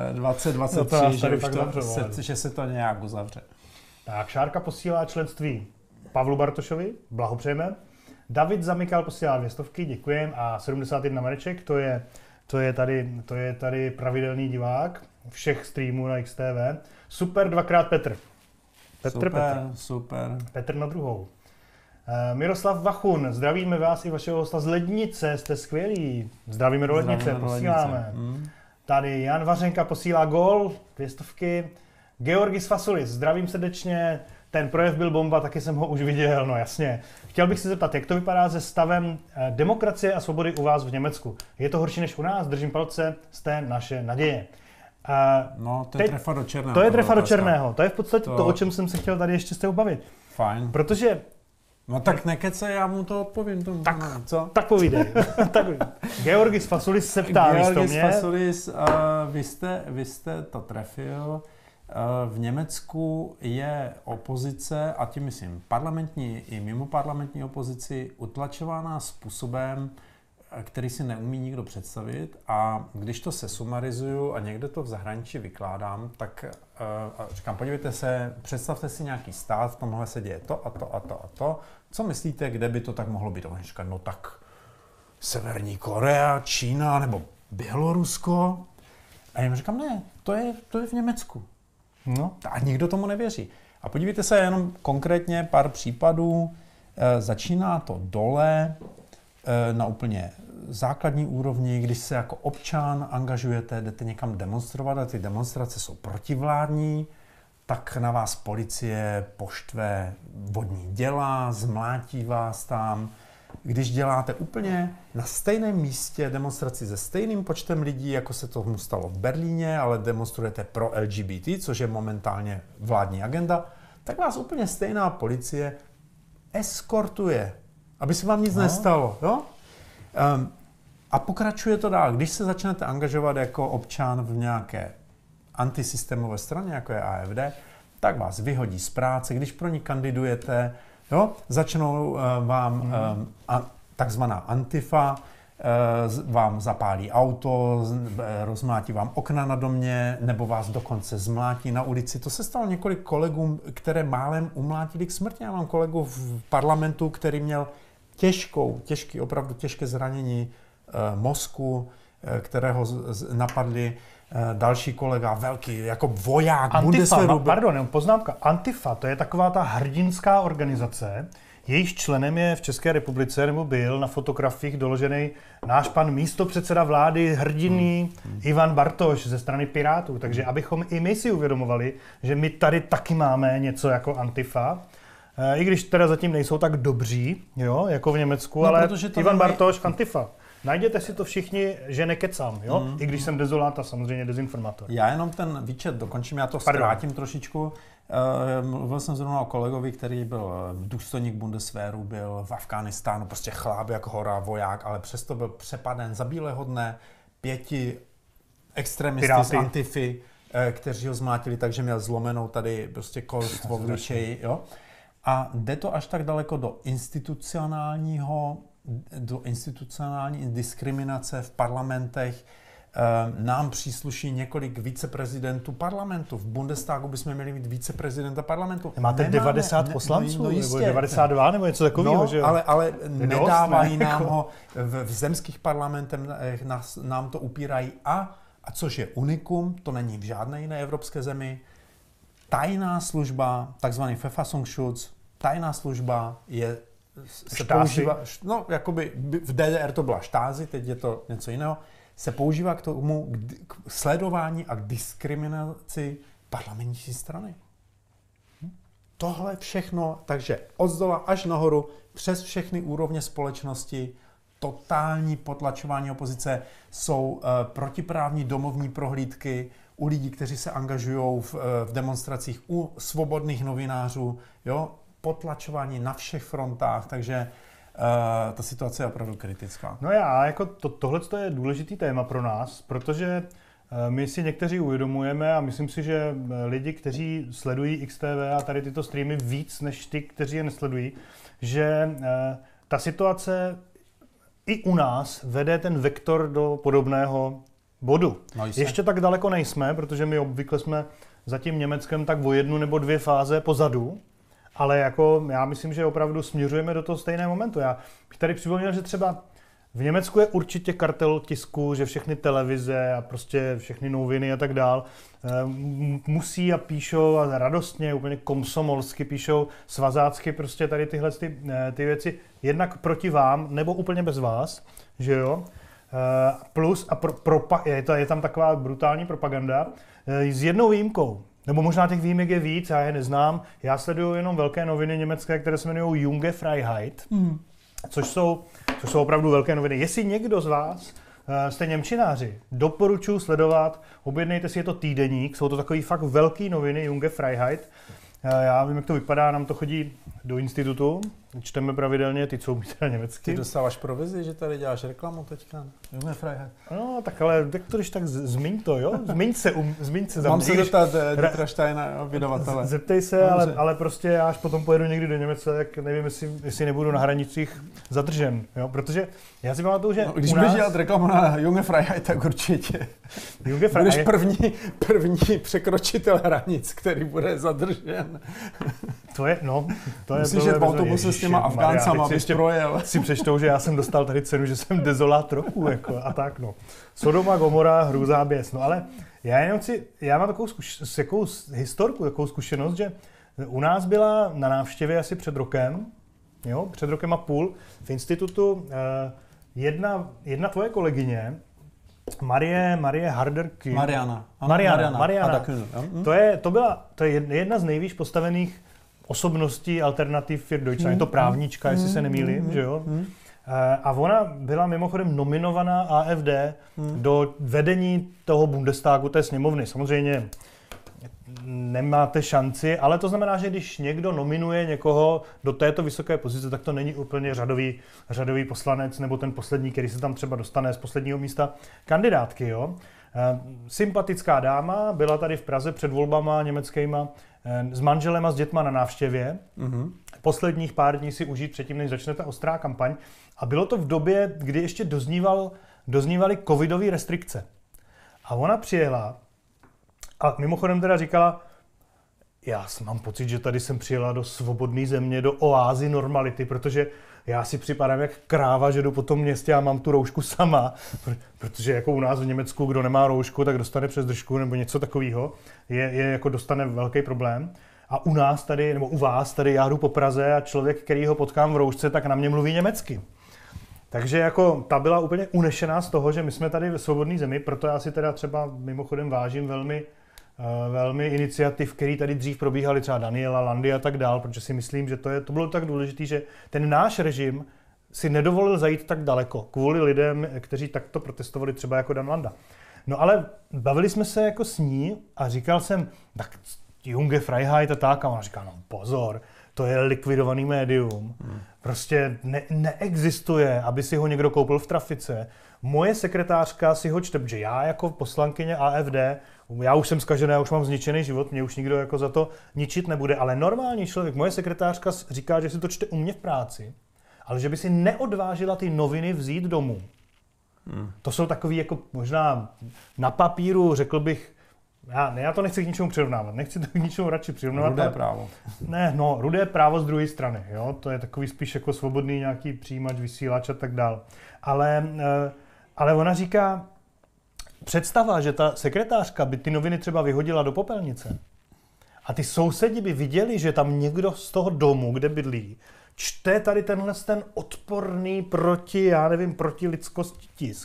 D: 2023, že se to nějak uzavře.
C: Tak, Šárka posílá členství Pavlu Bartošovi, blahopřejeme. David Zamykal posílá 200, děkujeme, a 71 Mareček, to je tady pravidelný divák všech streamů na XTV. Super, dvakrát Petr.
D: Super.
C: Petr na druhou. Miroslav Vachun, zdravíme vás i vašeho hosta z Lednice, jste skvělí. Zdravíme do Lednice, posíláme. Tady Jan Vařenka posílá gól, 200. Georgis Fasulis, zdravím srdečně. Ten projev byl bomba, taky jsem ho už viděl, no jasně. Chtěl bych se zeptat, jak to vypadá se stavem demokracie a svobody u vás v Německu? Je to horší než u nás? Držím palce, jste naše naděje.
D: No, to je trefa do černého.
C: To je trefa do černého. To je v podstatě to, o čem jsem se chtěl tady ještě s tebou bavit.
D: Fajn.
C: Protože...
D: No tak nekecej, já mu to odpovím. Tomu, co?
C: Tak povídej. Georgis Fasulis se ptá místo mě.
D: Georgis Fasulis, vy jste to trefil. V Německu je opozice, a tím myslím parlamentní i mimoparlamentní opozici, utlačována způsobem, který si neumí nikdo představit, a když to sesumarizuju a někde to v zahraničí vykládám, tak říkám, podívejte se, představte si nějaký stát, v tomhle se děje to a to a to a to. Co myslíte, kde by to tak mohlo být? Oni říkají, no tak Severní Korea, Čína nebo Bělorusko. A já jim říkám, ne, to je v Německu.
C: No.
D: A nikdo tomu nevěří. A podívejte se jenom konkrétně pár případů. Začíná to dole, na úplně základní úrovni, když se jako občan angažujete, jdete někam demonstrovat a ty demonstrace jsou protivládní, tak na vás policie poštve vodní děla, zmlátí vás tam. když děláte úplně na stejném místě demonstraci se stejným počtem lidí, jako se tomu stalo v Berlíně, ale demonstrujete pro LGBT, což je momentálně vládní agenda, tak vás úplně stejná policie eskortuje, aby se vám nic nestalo. Jo? A pokračuje to dál. Když se začnete angažovat jako občan v nějaké antisystémové straně, jako je AfD, tak vás vyhodí z práce. Když pro ní kandidujete, jo, začnou vám takzvaná Antifa, vám zapálí auto, rozmlátí vám okna na domě, nebo vás dokonce zmlátí na ulici. To se stalo několik kolegům, které málem umlátili k smrti. Já mám kolegu v parlamentu, který měl opravdu těžké zranění mozku, kterého napadli. Další kolega, velký, jako voják Bundeswehru.
C: Poznámka. Antifa, to je taková ta hrdinská organizace, jejíž členem je v České republice, nebo byl na fotografiích doložený náš pan místopředseda vlády, hrdinný Ivan Bartoš ze strany Pirátů. Takže abychom i my si uvědomovali, že my tady taky máme něco jako Antifa, i když teda zatím nejsou tak dobří, jo, jako v Německu, ale Ivan Bartoš, Antifa. Najděte si to všichni, že nekecám, jo? I když jsem dezolát a samozřejmě dezinformátor.
D: Já jenom ten výčet dokončím, já to zkrátím trošičku. Mluvil jsem zrovna o kolegovi, který byl důstojník Bundeswehru, byl v Afghánistánu, prostě chláb jak hora, voják, ale přesto byl přepaden za bílého dne 5 extremisty z Antify, kteří ho zmlátili, takže měl zlomenou tady prostě kost v obličeji, jo? A jde to až tak daleko do institucionální diskriminace v parlamentech. Nám přísluší několik viceprezidentů parlamentu. V Bundestagu bychom měli mít viceprezidenta parlamentu.
C: Máte 90 poslanců, nebo 92, nebo něco takového, že jo?
D: Ale nedávají nám ho v zemských parlamentech, nám to upírají. A což je unikum, to není v žádné jiné evropské zemi, tajná služba, takzvaný Verfassungsschutz, tajná služba se používá, no jakoby v DDR to byla Stasi, teď je to něco jiného, se používá k tomu k sledování a k diskriminaci parlamentní strany. Tohle všechno, takže odzdola až nahoru, přes všechny úrovně společnosti, totální potlačování opozice, jsou protiprávní domovní prohlídky u lidí, kteří se angažují v demonstracích, u svobodných novinářů, jo, potlačování na všech frontách, takže ta situace je opravdu kritická.
C: No jako tohle je důležitý téma pro nás, protože my si někteří uvědomujeme a myslím si, že lidi, kteří sledují XTV a tady tyto streamy víc než ty, kteří je nesledují, že ta situace i u nás vede ten vektor do podobného bodu. No ještě tak daleko nejsme, protože my obvykle jsme za tím Německem tak o 1 nebo 2 fáze pozadu, ale jako já myslím, že opravdu směřujeme do toho stejného momentu. Já bych tady připomněl, že třeba v Německu je určitě kartel tisku, že všechny televize a prostě všechny noviny a tak dál musí a píšou a radostně, úplně komsomolsky píšou, svazácky prostě tady tyhle ty věci jednak proti vám nebo úplně bez vás, že jo. Plus je tam taková brutální propaganda s jednou výjimkou. Nebo možná těch výjimek je víc, já je neznám. Já sleduju jenom velké noviny německé, které se jmenují Junge Freiheit, což jsou opravdu velké noviny. Jestli někdo z vás jste němčináři, doporučuji sledovat, objednejte si, je to týdeník, jsou to takový fakt velký noviny Junge Freiheit. Já vím, jak to vypadá, nám to chodí do institutu, čteme pravidelně, ty jsou teda německy.
D: Ty dostáváš provizi, že tady děláš reklamu teďka? Junge Freiheit.
C: No, tak ale tak to když tak zmiň to, jo? Zmiň se za
D: Mám se zeptat Dietra Steina, vydavatele.
C: Zeptej se, ale prostě já až potom pojedu někdy do Německa, tak nevím, jestli nebudu na hranicích zadržen, jo? Protože já si pamatuju, že
D: když budeš dělat reklamu na Junge Freiheit, tak určitě. Budeš první překročitel hranic, který bude zadržen.
C: To je.
D: Musíš jet v autobuse s těma Afgáncama, abys projel.
C: Si přečtou, že já jsem dostal tady cenu, že jsem dezolát roku, jako, a tak, no. Sodoma, Gomora, hrůza, běs. No ale já mám takovou historku, takovou zkušenost, že u nás byla na návštěvě asi před rokem a půl, v institutu jedna tvoje kolegyně, Marie Harder-Kühn. Mariana. To je jedna z nejvýš postavených osobností Alternativ für Deutschland. Je to právnička, jestli se nemýlím, že jo? A ona byla mimochodem nominovaná AfD do vedení toho Bundestagu, té sněmovny. Samozřejmě nemáte šanci, ale to znamená, že když někdo nominuje někoho do této vysoké pozice, tak to není úplně řadový poslanec nebo ten poslední, který se tam třeba dostane z posledního místa kandidátky. Jo? Sympatická dáma, byla tady v Praze před volbama německýma s manželem a s dětma na návštěvě. Posledních pár dní si užít předtím, než začne ta ostrá kampaň. A bylo to v době, kdy ještě doznívaly covidové restrikce. A ona přijela a mimochodem teda říkala, já mám pocit, že tady jsem přijela do svobodné země, do oázy normality, protože já si připadám jak kráva, že jdu po tom městě a mám tu roušku sama, protože jako u nás v Německu, kdo nemá roušku, tak dostane přes držku nebo něco takového, je jako dostane velký problém. A u nás tady, nebo u vás tady já jdu po Praze a člověk, který ho potkám v roušce, tak na mě mluví německy. Takže jako ta byla úplně unešená z toho, že my jsme tady ve svobodné zemi, proto já si teda třeba mimochodem vážím velmi iniciativ, které tady dřív probíhaly, třeba Daniela, Landy a tak dál, protože si myslím, že to bylo tak důležité, že ten náš režim si nedovolil zajít tak daleko kvůli lidem, kteří takto protestovali, třeba jako Dan Landa. No ale bavili jsme se jako s ní a říkal jsem, tak Junge Freiheit a tak, a ona říká, no pozor, to je likvidovaný médium. Prostě neexistuje, aby si ho někdo koupil v trafice. Moje sekretářka si ho čte, že já jako poslankyně AfD, já už jsem zkažený, já už mám zničený život, mě už nikdo jako za to ničit nebude, ale normální člověk, moje sekretářka říká, že si to čte u mě v práci, ale že by si neodvážila ty noviny vzít domů. To jsou takový jako možná na papíru, řekl bych, já to nechci k ničemu přirovnávat, nechci to k ničemu radši přirovnávat.
D: Rudé právo.
C: Ne, no, rudé právo z druhé strany, jo, to je takový spíš jako svobodný nějaký přijímač, vysílač a tak dál. Ale ona říká, představa, že ta sekretářka by ty noviny třeba vyhodila do popelnice a ty sousedi by viděli, že tam někdo z toho domu, kde bydlí, čte tady ten odporný proti lidskosti tisk,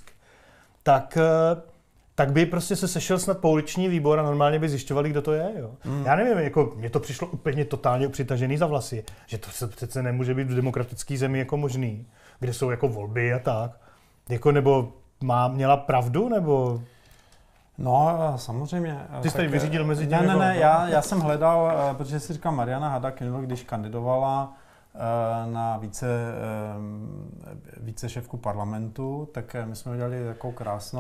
C: tak by prostě se sešel snad pouliční výbor a normálně by zjišťovali, kdo to je. Jo. Já nevím, jako mně to přišlo úplně totálně přitažený za vlasy, že to se přece nemůže být v demokratické zemi jako možný, kde jsou jako volby a tak. Jako nebo měla pravdu, nebo...
D: No, samozřejmě.
C: Ty jsi tady vyřídil mezi tím?
D: Ne, já jsem hledal, protože si říkám, Mariana Haddad, když kandidovala na více šéfku parlamentu, tak my jsme udělali takovou krásnou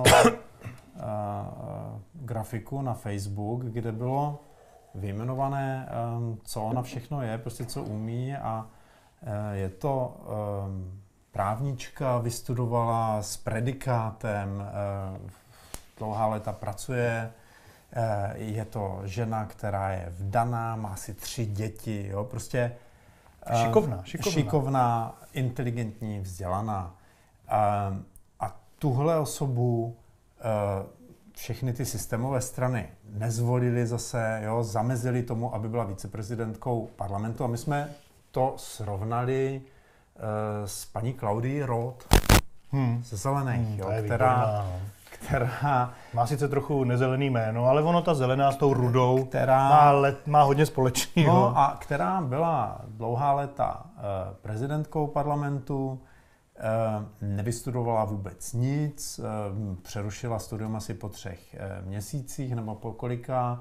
D: grafiku na Facebook, kde bylo vyjmenované, co ona všechno je, prostě co umí a je to právnička, vystudovala s predikátem, dlouhá léta pracuje, je to žena, která je vdaná, má si 3 děti, jo, prostě šikovná, inteligentní, vzdělaná. A tuhle osobu všechny ty systémové strany nezvolili zase, jo, zamezili tomu, aby byla viceprezidentkou parlamentu. A my jsme to srovnali s paní Claudii Roth ze Zelených, jo, která
C: má sice trochu nezelený jméno, ale ono ta zelená s tou rudou má hodně společného.
D: No a která byla dlouhá léta prezidentkou parlamentu, nevystudovala vůbec nic, přerušila studium asi po 3 měsících nebo po kolika,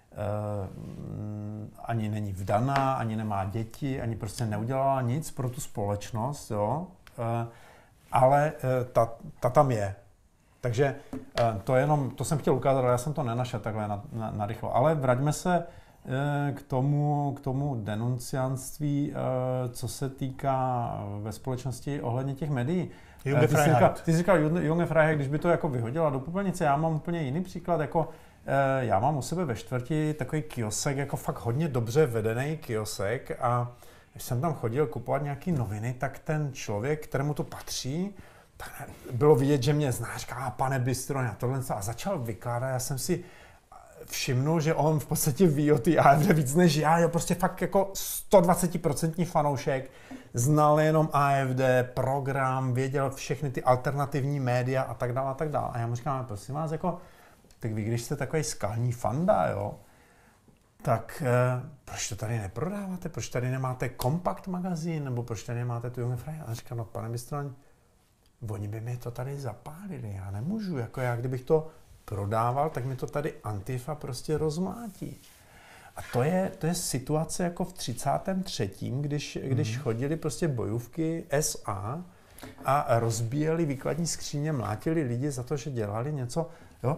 D: ani není vdaná, ani nemá děti, ani prostě neudělala nic pro tu společnost, jo, ale ta tam je. Takže to jsem chtěl ukázat, ale já jsem to nenašel takhle narychlo. Ale vraťme se k tomu denunciantství, co se týká ve společnosti ohledně těch médií. Ty jsi říkal Junge Freiheit, když by to jako vyhodila do popelnice, já mám úplně jiný příklad, jako já mám u sebe ve čtvrti takový kiosek, jako fakt hodně dobře vedený kiosek a když jsem tam chodil kupovat nějaký noviny, tak ten člověk, kterému to patří, bylo vidět, že mě zná, říká, pane Bystro, a tohle a začal vykládat, já jsem si všimnul, že on v podstatě ví o té AfD víc než já, je prostě fakt jako 120% fanoušek, znal jenom AfD, program, věděl všechny ty alternativní média a tak dále a tak dále. A já mu říkám, prosím vás, jako, tak vy, když jste takový skalní fanda, jo, tak proč to tady neprodáváte? Proč tady nemáte Kompakt magazín? Nebo proč tady nemáte tu Junge Freie? A říkám, no pane Bystroň, oni by mi to tady zapálili, já nemůžu, jako já kdybych to prodával, tak mi to tady Antifa prostě rozmlátí. A to je situace jako v 33., když chodili prostě bojůvky SA a rozbíjeli výkladní skříně, mlátili lidi za to, že dělali něco, jo.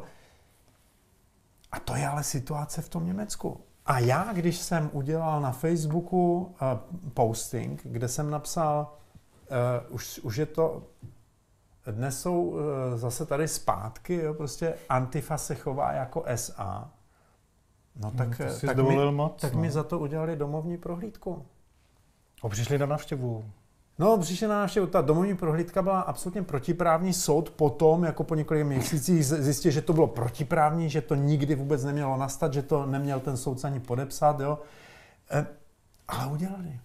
D: A to je ale situace v tom Německu. A já, když jsem udělal na Facebooku posting, kde jsem napsal, už je to, dnes jsou zase tady zpátky, jo, prostě Antifa se chová jako SA, no tak mi za to udělali domovní prohlídku.
C: Přišli na návštěvu.
D: No, přišli na návštěvu. Ta domovní prohlídka byla absolutně protiprávní. Soud potom, jako po několika měsících, zjistil, že to bylo protiprávní, že to nikdy vůbec nemělo nastat, že to neměl ten soudce ani podepsat, jo. Ale udělali.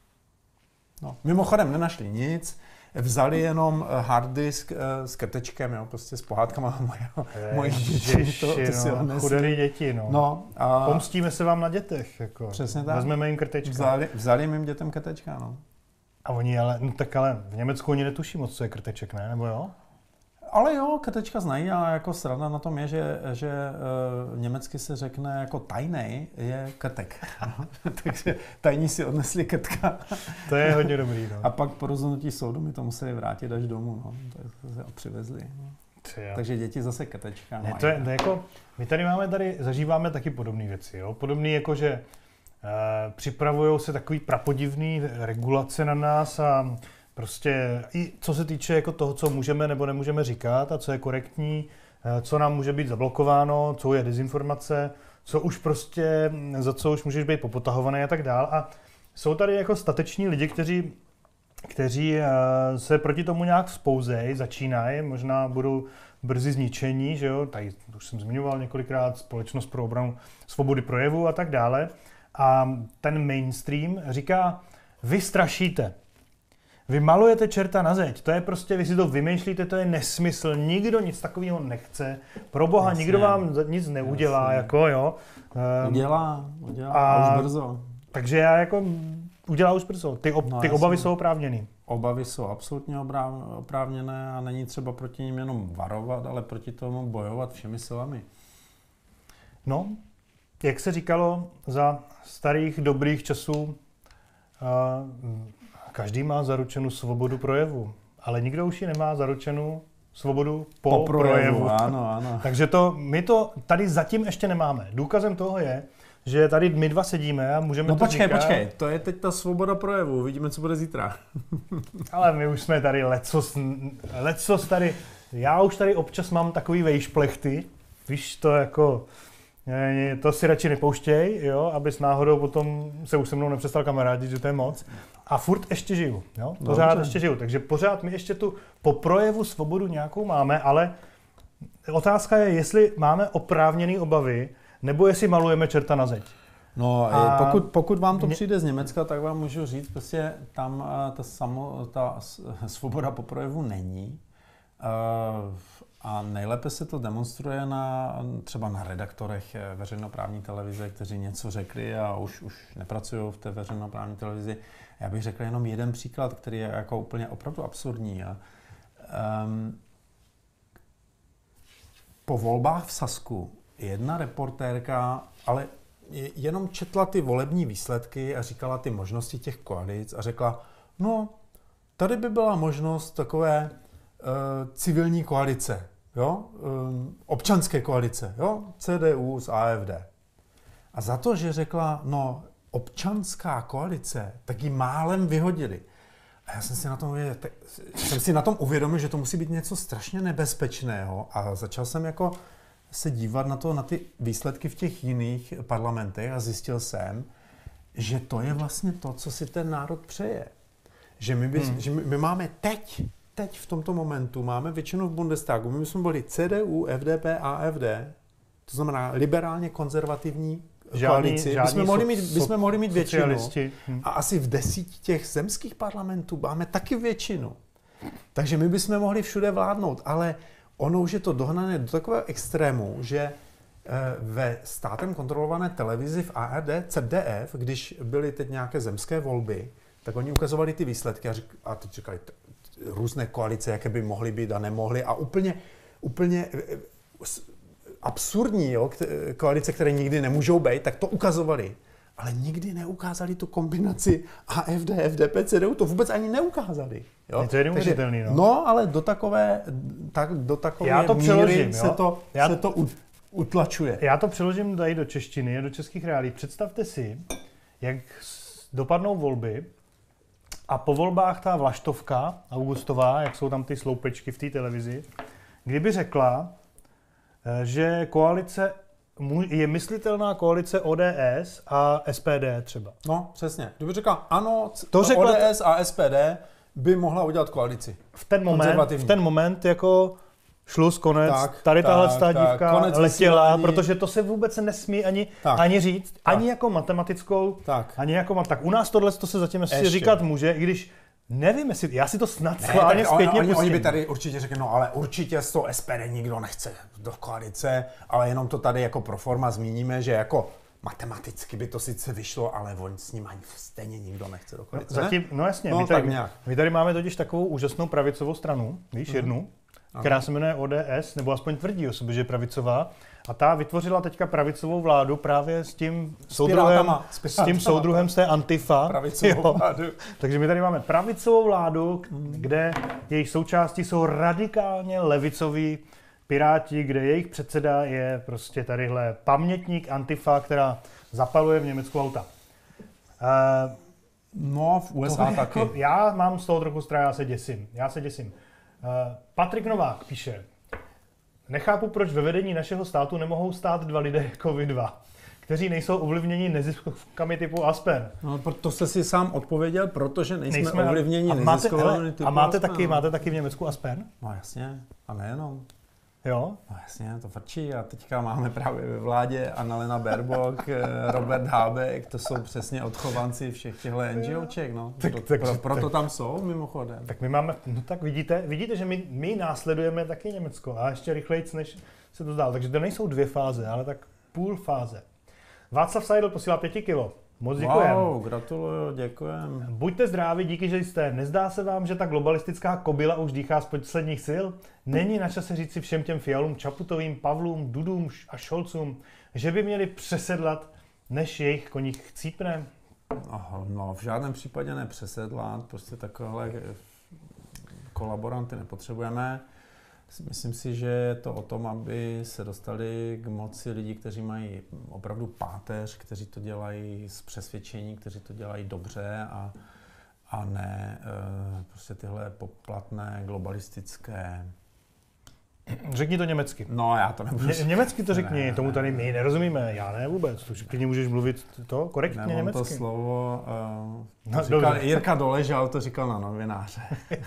D: No. Mimochodem nenašli nic, vzali jenom hard disk s krtečkem, jo, prostě s pohádkama mojich dětí. To si
C: chudé děti, no.
D: No a
C: pomstíme se vám na dětech, jako.
D: Přesně tak.
C: Vezmeme jim krtečka.
D: Vzali mým dětem krtečka, no.
C: A oni ale v Německu oni netuší moc, co je krteček, ne? Nebo jo?
D: Ale jo, krtečka znají a jako sranda na tom je, že německy se řekne jako tajnej je krtek. Takže tajní si odnesli krtka.
C: To je hodně dobrý, no.
D: A pak po rozhodnutí soudu mi to museli vrátit až domů, no. Tak se ho přivezli. No. Takže děti zase krtečka.
C: Ne, to je jako, my tady zažíváme taky podobné věci, jo. Podobné jako, že připravujou se takový prapodivný regulace na nás a prostě i co se týče jako toho, co můžeme nebo nemůžeme říkat a co je korektní, co nám může být zablokováno, co je dezinformace, co už prostě, za co už můžeš být popotahovaný a tak dál. A jsou tady jako stateční lidi, kteří se proti tomu nějak vzpouzejí, začínají, možná budou brzy zničení, že jo, tady už jsem zmiňoval několikrát Společnost pro obranu svobody projevu a tak dále. A ten mainstream říká, vy strašíte, vy malujete čerta na zeď, to je prostě, vy si to vymýšlíte, to je nesmysl, nikdo nic takového nechce, pro boha, jasně, nikdo vám nic neudělá, jasně, jako jo.
D: Udělá a už brzo.
C: Takže já jako, udělá už brzo, ty obavy jsou oprávněný.
D: Obavy jsou absolutně oprávněné a není třeba proti nim jenom varovat, ale proti tomu bojovat všemi silami.
C: No, jak se říkalo za starých dobrých časů, každý má zaručenou svobodu projevu, ale nikdo už ji nemá zaručenou svobodu po projevu.
D: Ano.
C: Takže my to tady zatím ještě nemáme. Důkazem toho je, že tady my dva sedíme a můžeme to říkat.
D: No počkej, to je teď ta svoboda projevu, vidíme, co bude zítra.
C: Ale my už jsme tady lecos tady, já už tady občas mám takový vejšplechty, víš, to jako, to si radši nepouštěj, jo, abys náhodou potom se už se mnou nepřestal kamarádit, že to je moc. A furt ještě žiju, jo, pořád ještě žiju, takže pořád my ještě tu po projevu svobodu nějakou máme, ale otázka je, jestli máme oprávněné obavy, nebo jestli malujeme čerta na zeď.
D: No, pokud vám to přijde z Německa, tak vám můžu říct, prostě tam ta svoboda po projevu není. A nejlépe se to demonstruje třeba na redaktorech veřejnoprávní televize, kteří něco řekli a už nepracují v té veřejnoprávní televizi. Já bych řekl jenom jeden příklad, který je jako úplně opravdu absurdní. Po volbách v Sasku jedna reportérka, ale jenom četla ty volební výsledky a říkala ty možnosti těch koalic a řekla, no, tady by byla možnost takové civilní koalice, jo? Občanské koalice, jo? CDU s AfD. A za to, že řekla, no, občanská koalice, tak ji málem vyhodili. A já jsem si na tom uvědomil, že to musí být něco strašně nebezpečného a začal jsem jako se dívat na ty výsledky v těch jiných parlamentech a zjistil jsem, že to je vlastně to, co si ten národ přeje. Že my máme teď v tomto momentu, máme většinu v Bundestagu, my jsme byli CDU, FDP, AfD, to znamená liberálně konzervativní koalici, bychom mohli mít většinu a asi v 10 těch zemských parlamentů máme taky většinu. Takže my bychom mohli všude vládnout, ale ono už je to dohnané do takového extrému, že ve státem kontrolované televizi v ARD, ZDF, když byly teď nějaké zemské volby, tak oni ukazovali ty výsledky a teď říkali různé koalice, jaké by mohly být a nemohly a úplně absurdní, jo, koalice, které nikdy nemůžou být, tak to ukazovali. Ale nikdy neukázali tu kombinaci AFD, FDP, CDU, to vůbec ani neukázali. Jo?
C: To je neuvěřitelný, no.
D: No, ale do takové míry se to utlačuje.
C: Já to přeložím tady do češtiny, do českých reálí. Představte si, jak dopadnou volby a po volbách ta vlaštovka Augustová, jak jsou tam ty sloupečky v té televizi, kdyby řekla, že koalice je myslitelná koalice ODS a SPD třeba.
D: No, přesně. Kdyby řekla, ano, ODS a SPD by mohla udělat koalici.
C: V ten moment jako šluz, konec, tady tahle dívka letěla, protože to se vůbec nesmí ani říct, ani jako matematickou, ani jako tak u nás tohle to se zatím ještě říkat může, i když nevím, jestli, já si to snad schválně zpětně pustím.
D: Oni by tady určitě řekli, no ale určitě z toho SPD nikdo nechce do koalice, ale jenom to tady jako pro forma zmíníme, že jako matematicky by to sice vyšlo, ale on s ním ani stejně nikdo nechce do koalice.
C: Zatím, no jasně, my tady máme totiž takovou úžasnou pravicovou stranu, víš, jednu, která se jmenuje ODS, nebo aspoň tvrdí o sobě, že je pravicová. A ta vytvořila teďka pravicovou vládu právě s tím soudruhem z té Antifa. Takže my tady máme pravicovou vládu, kde jejich součástí jsou radikálně levicoví Piráti, kde jejich předseda je prostě tadyhle pamětník Antifa, která zapaluje v Německu auta.
D: No, v USA taky.
C: Jako, já mám z toho trochu strach, já se děsím. Patrik Novák píše, nechápu, proč ve vedení našeho státu nemohou stát dva lidé jako vy dva, kteří nejsou ovlivněni neziskovkami typu Aspen.
D: No, to jste si sám odpověděl, protože nejsme ovlivněni neziskovkami typu
C: Aspen. Máte taky v Německu Aspen?
D: No jasně, a nejenom.
C: Jo?
D: No jasně, to frčí a teďka máme právě ve vládě Annalena Baerbock, Robert Habeck, to jsou přesně odchovanci všech těchto NGOček, no. Proto tam jsou mimochodem.
C: Tak my máme, no tak vidíte, že my následujeme taky Německo a ještě rychlejc, než se to zdál. Takže to nejsou 2 fáze, ale tak půl fáze. Václav Seidl posílá 5 kilo. Moc děkujem.
D: Wow, gratuluju, děkujem.
C: Buďte zdraví, díky, že jste. Nezdá se vám, že ta globalistická kobila už dýchá z posledních sil? Není na čase říct si všem těm Fialům, Čaputovým, Pavlům, Dudům a Šolcům, že by měli přesedlat, než jejich koník chcípne?
D: No, v žádném případě nepřesedlat, prostě takovéhle kolaboranty nepotřebujeme. Myslím si, že je to o tom, aby se dostali k moci lidi, kteří mají opravdu páteř, kteří to dělají z přesvědčení, kteří to dělají dobře a ne prostě tyhle poplatné globalistické.
C: Řekni to německy.
D: No, já to nebudu.
C: Německy to řekni, tomu tady my nerozumíme, já ne vůbec. Tu klidně můžeš mluvit to korektně německy.
D: to slovo, Jirka Doležal to říkal na novináře.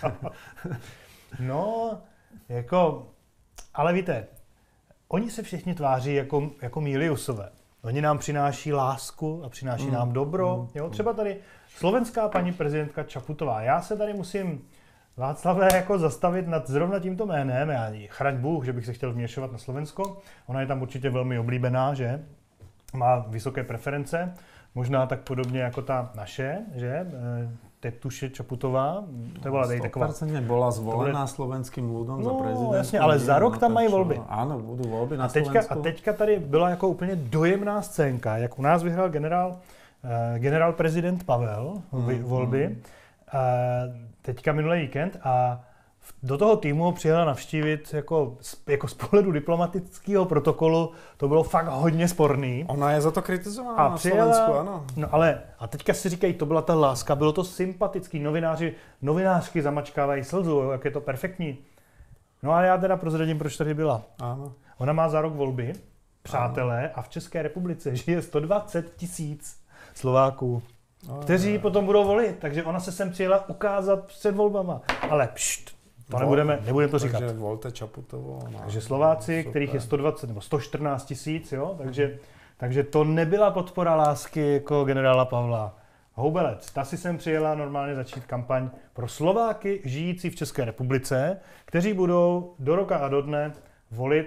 C: No, ale víte, oni se všichni tváří jako Miliusové. Oni nám přináší lásku a přináší nám dobro. Jo? Třeba tady slovenská paní prezidentka Čaputová. Já se tady musím, Václavé, jako zastavit nad zrovna tímto jménem. Já chraň Bůh, že bych se chtěl vměšovat na Slovensko. Ona je tam určitě velmi oblíbená, že? Má vysoké preference. Možná tak podobně jako ta naše, že? Tetuše Čaputová, to byla tady taková.
D: 100% byla zvolená slovenským ľudom za prezidentku.
C: No jasně, ale za rok tam mají volby.
D: Ano, budou volby na Slovensku.
C: A teďka tady byla jako úplně dojemná scénka, jak u nás vyhrál generál prezident Pavel volby, teďka minulý víkend a do toho týmu ho přijela navštívit jako z pohledu diplomatického protokolu, to bylo fakt hodně sporný.
D: Ona je za to kritizována na Slovensku, ano.
C: No ale, a teďka si říkají, to byla ta láska, bylo to sympatický, novinářky zamačkávají slzu, jak je to perfektní. No a já teda prozradím, proč tady byla.
D: Ano.
C: Ona má za rok volby, přátelé, a v České republice žije 120 000 Slováků, kteří potom budou volit, takže ona se sem přijela ukázat před volbama. Ale to nebudeme to říkat.
D: Takže volte Čaputovou.
C: Takže Slováci, super, kterých je 120 nebo 114 000, jo, takže to nebyla podpora lásky jako generála Pavla. Houbelec, ta si sem přijela normálně začít kampaň pro Slováky žijící v České republice, kteří budou do roka a do dne volit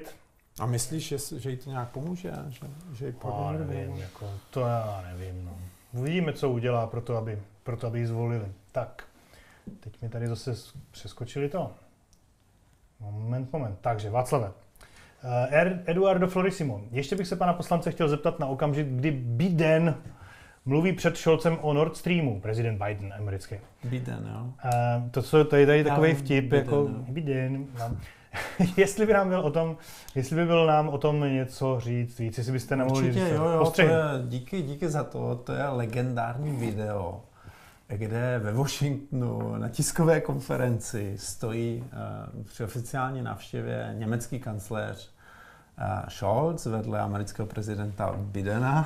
D: A myslíš, že jí to nějak pomůže? Že jí
C: nevím, jako, to já nevím. No. Uvidíme, co udělá pro to, aby ji zvolili. Tak, teď mi tady zase přeskočili to. Moment. Takže Václave. Eduardo Florissimo. Ještě bych se pana poslance chtěl zeptat na okamžik, kdy Biden mluví před Scholzem o Nord Streamu, prezident Biden americký.
D: Biden, jo.
C: To je tady takový vtip, Biden, jako Biden. Jestli by byl nám o tom něco říct víc, jestli byste nemohli říct.
D: Jo, díky za to je legendární video, kde ve Washingtonu na tiskové konferenci stojí při oficiální návštěvě německý kancléř Scholz vedle amerického prezidenta Bidena.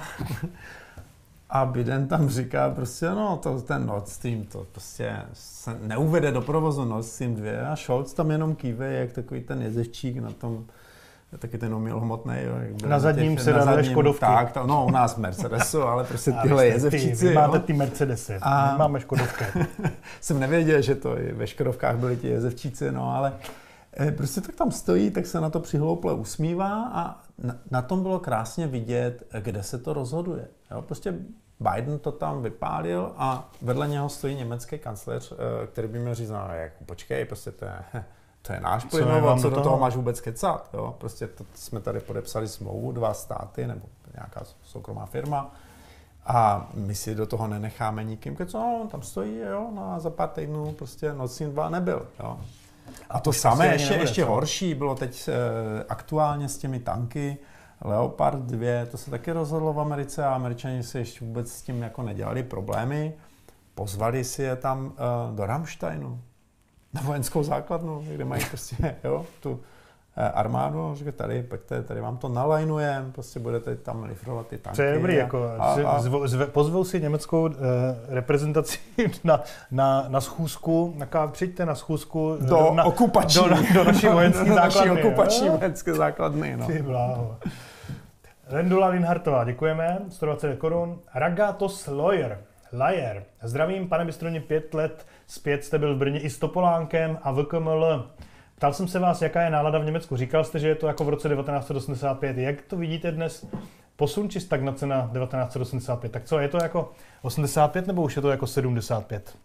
D: A Biden tam říká prostě, ten Nord Stream, to prostě se neuvede do provozu Nord Stream 2 a Scholz tam jenom kýve, jak takový ten jezevčík na tom, taky ten umělohmotnej, jo.
C: Na zadním sedadle Škodovky.
D: Tak, u nás v Mercedesu, ale prostě tyhle jezevčíci.
C: Vy máte ty Mercedesy, my máme Škodovky.
D: Jsem nevěděl, že to i ve Škodovkách byli ti jezevčíci, ale prostě tak tam stojí, tak se na to přihlouple usmívá a na tom bylo krásně vidět, kde se to rozhoduje. Jo, prostě Biden to tam vypálil a vedle něho stojí německý kancléř, který by měl říct, počkej, prostě to je náš plynovod, co do toho máš vůbec kecat. Jo? Prostě jsme tady podepsali smlouvu, 2 státy nebo nějaká soukromá firma a my si do toho nenecháme nikým kecat. Tam stojí, jo, a za pár týdnů prostě Nord Stream 2 nebyl. Jo? A to samé, ještě horší bylo teď aktuálně s těmi tanky, Leopard 2, to se taky rozhodlo v Americe a Američani si ještě vůbec s tím jako nedělali problémy. Pozvali si je tam do Ramsteinu, na vojenskou základnu, kde mají prostě tu armádu. Říkají, pojďte, tady vám to nalajnujeme, prostě budete tam lifrovat ty tanky.
C: To je dobrý, pozvou si německou reprezentaci na schůzku, přijďte na schůzku
D: do
C: naší vojenské základny.
D: Okupační vojenské základny.
C: Ty bláho. Rendula Linhartová, děkujeme, 120 korun. Ragatos Lajer. Zdravím, pane Bystroni, 5 let zpět jste byl v Brně i s Topolánkem a VKML. Ptal jsem se vás, jaká je nálada v Německu. Říkal jste, že je to jako v roce 1985. Jak to vidíte dnes? Posun či stagnace na 1985? Tak co, je to jako 85 nebo už je to jako 75?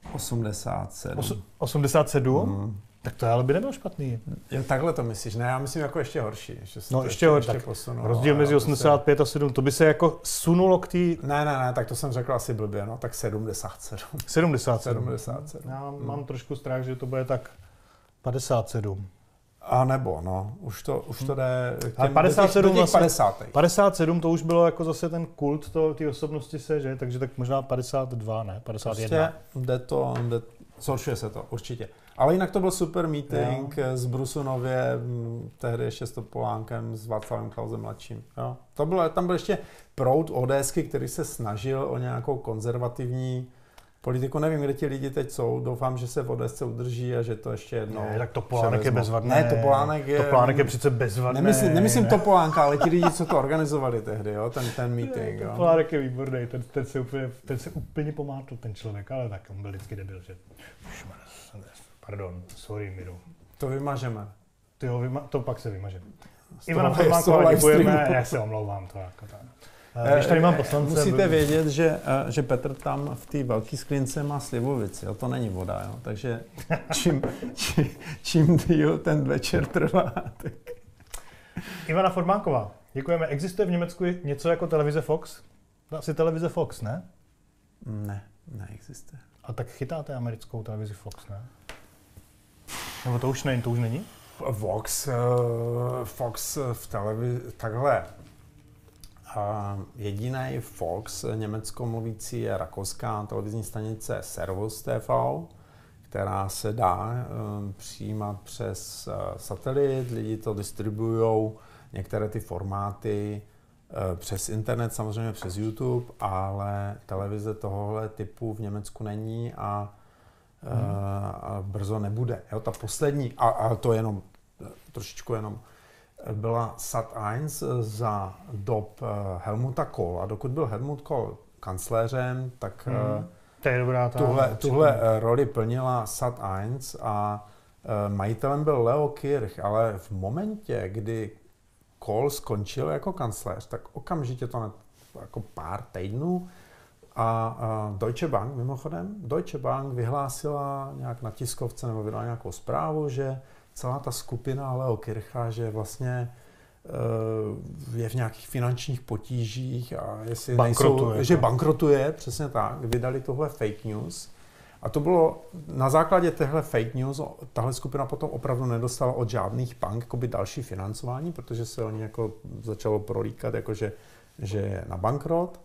D: 87.
C: 87? Tak to ale by nebylo špatný.
D: Jen takhle to myslíš, ne? Já myslím jako ještě horší.
C: Ještě posunulo. Rozdíl mezi 85 a 7, to by se jako sunulo k té...
D: Ne, tak to jsem řekl asi blbě, tak 77.
C: 77. Já mám trošku strach, že to bude tak 57.
D: A nebo, už to jde
C: ale 57
D: do těch 50.
C: 57 to už bylo jako zase ten kult té osobnosti že? Takže tak možná 52, ne? 51.
D: Prostě zhoršuje se to, určitě. Ale jinak to byl super meeting z Brusunově, tehdy ještě s Topolánkem, s Václavem Klausem mladším. Jo. Tam byl ještě proud ODSky, který se snažil o nějakou konzervativní politiku. Nevím, kde ti lidi teď jsou. Doufám, že se v ODSce udrží a že to ještě jednou...
C: Ne, tak Topolánek je bezvadný.
D: Ne,
C: Topolánek je přece bezvadný.
D: Nemyslím Topolánka, ale ti lidi, co to organizovali tehdy, jo, ten meeting. Jo.
C: Topolánek je výborný, ten se úplně pomátl, ten člověk, ale tak on byl vždycky debil, že... Pardon, sorry, Miru.
D: To vymažeme.
C: To pak se vymažeme. Ivana Formánková, děkujeme, já se omlouvám to jako tak. Když tady mám poslance...
D: Musíte vědět, že Petr tam v té velké sklince má slivovici, jo? To není voda, jo? Takže čím díl ten večer trvá, tak...
C: Ivana Formánková, děkujeme. Existuje v Německu něco jako televize Fox? Asi televize Fox, ne?
D: Ne, neexistuje.
C: A tak chytáte americkou televizi Fox, ne? Nebo to už není?
D: Fox v televizi, takhle. Jediný Fox německomluvící je rakouská televizní stanice Servus TV, která se dá přijímat přes satelit, lidi to distribuujou, některé ty formáty přes internet, samozřejmě přes YouTube, ale televize tohohle typu v Německu není a brzo nebude. Jo, ta poslední, a to jenom trošičku byla Sat.1 za dob Helmuta Kohla. Dokud byl Helmut Kohl kancléřem, tak tuhle roli plnila Sat.1 a majitelem byl Leo Kirch, ale v momentě, kdy Kohl skončil jako kancléř, tak okamžitě to jako pár týdnů a Deutsche Bank, mimochodem, Deutsche Bank vyhlásila nějak na tiskovce nebo vydala nějakou zprávu, že celá ta skupina Leo Kircha, že vlastně je v nějakých finančních potížích a jestli
C: bankrotuje,
D: že bankrotuje, přesně tak, vydali tohle fake news. A to bylo na základě téhle fake news, tahle skupina potom opravdu nedostala od žádných bank jakoby další financování, protože se oni jako začalo prolíkat, jakože, že je na bankrot.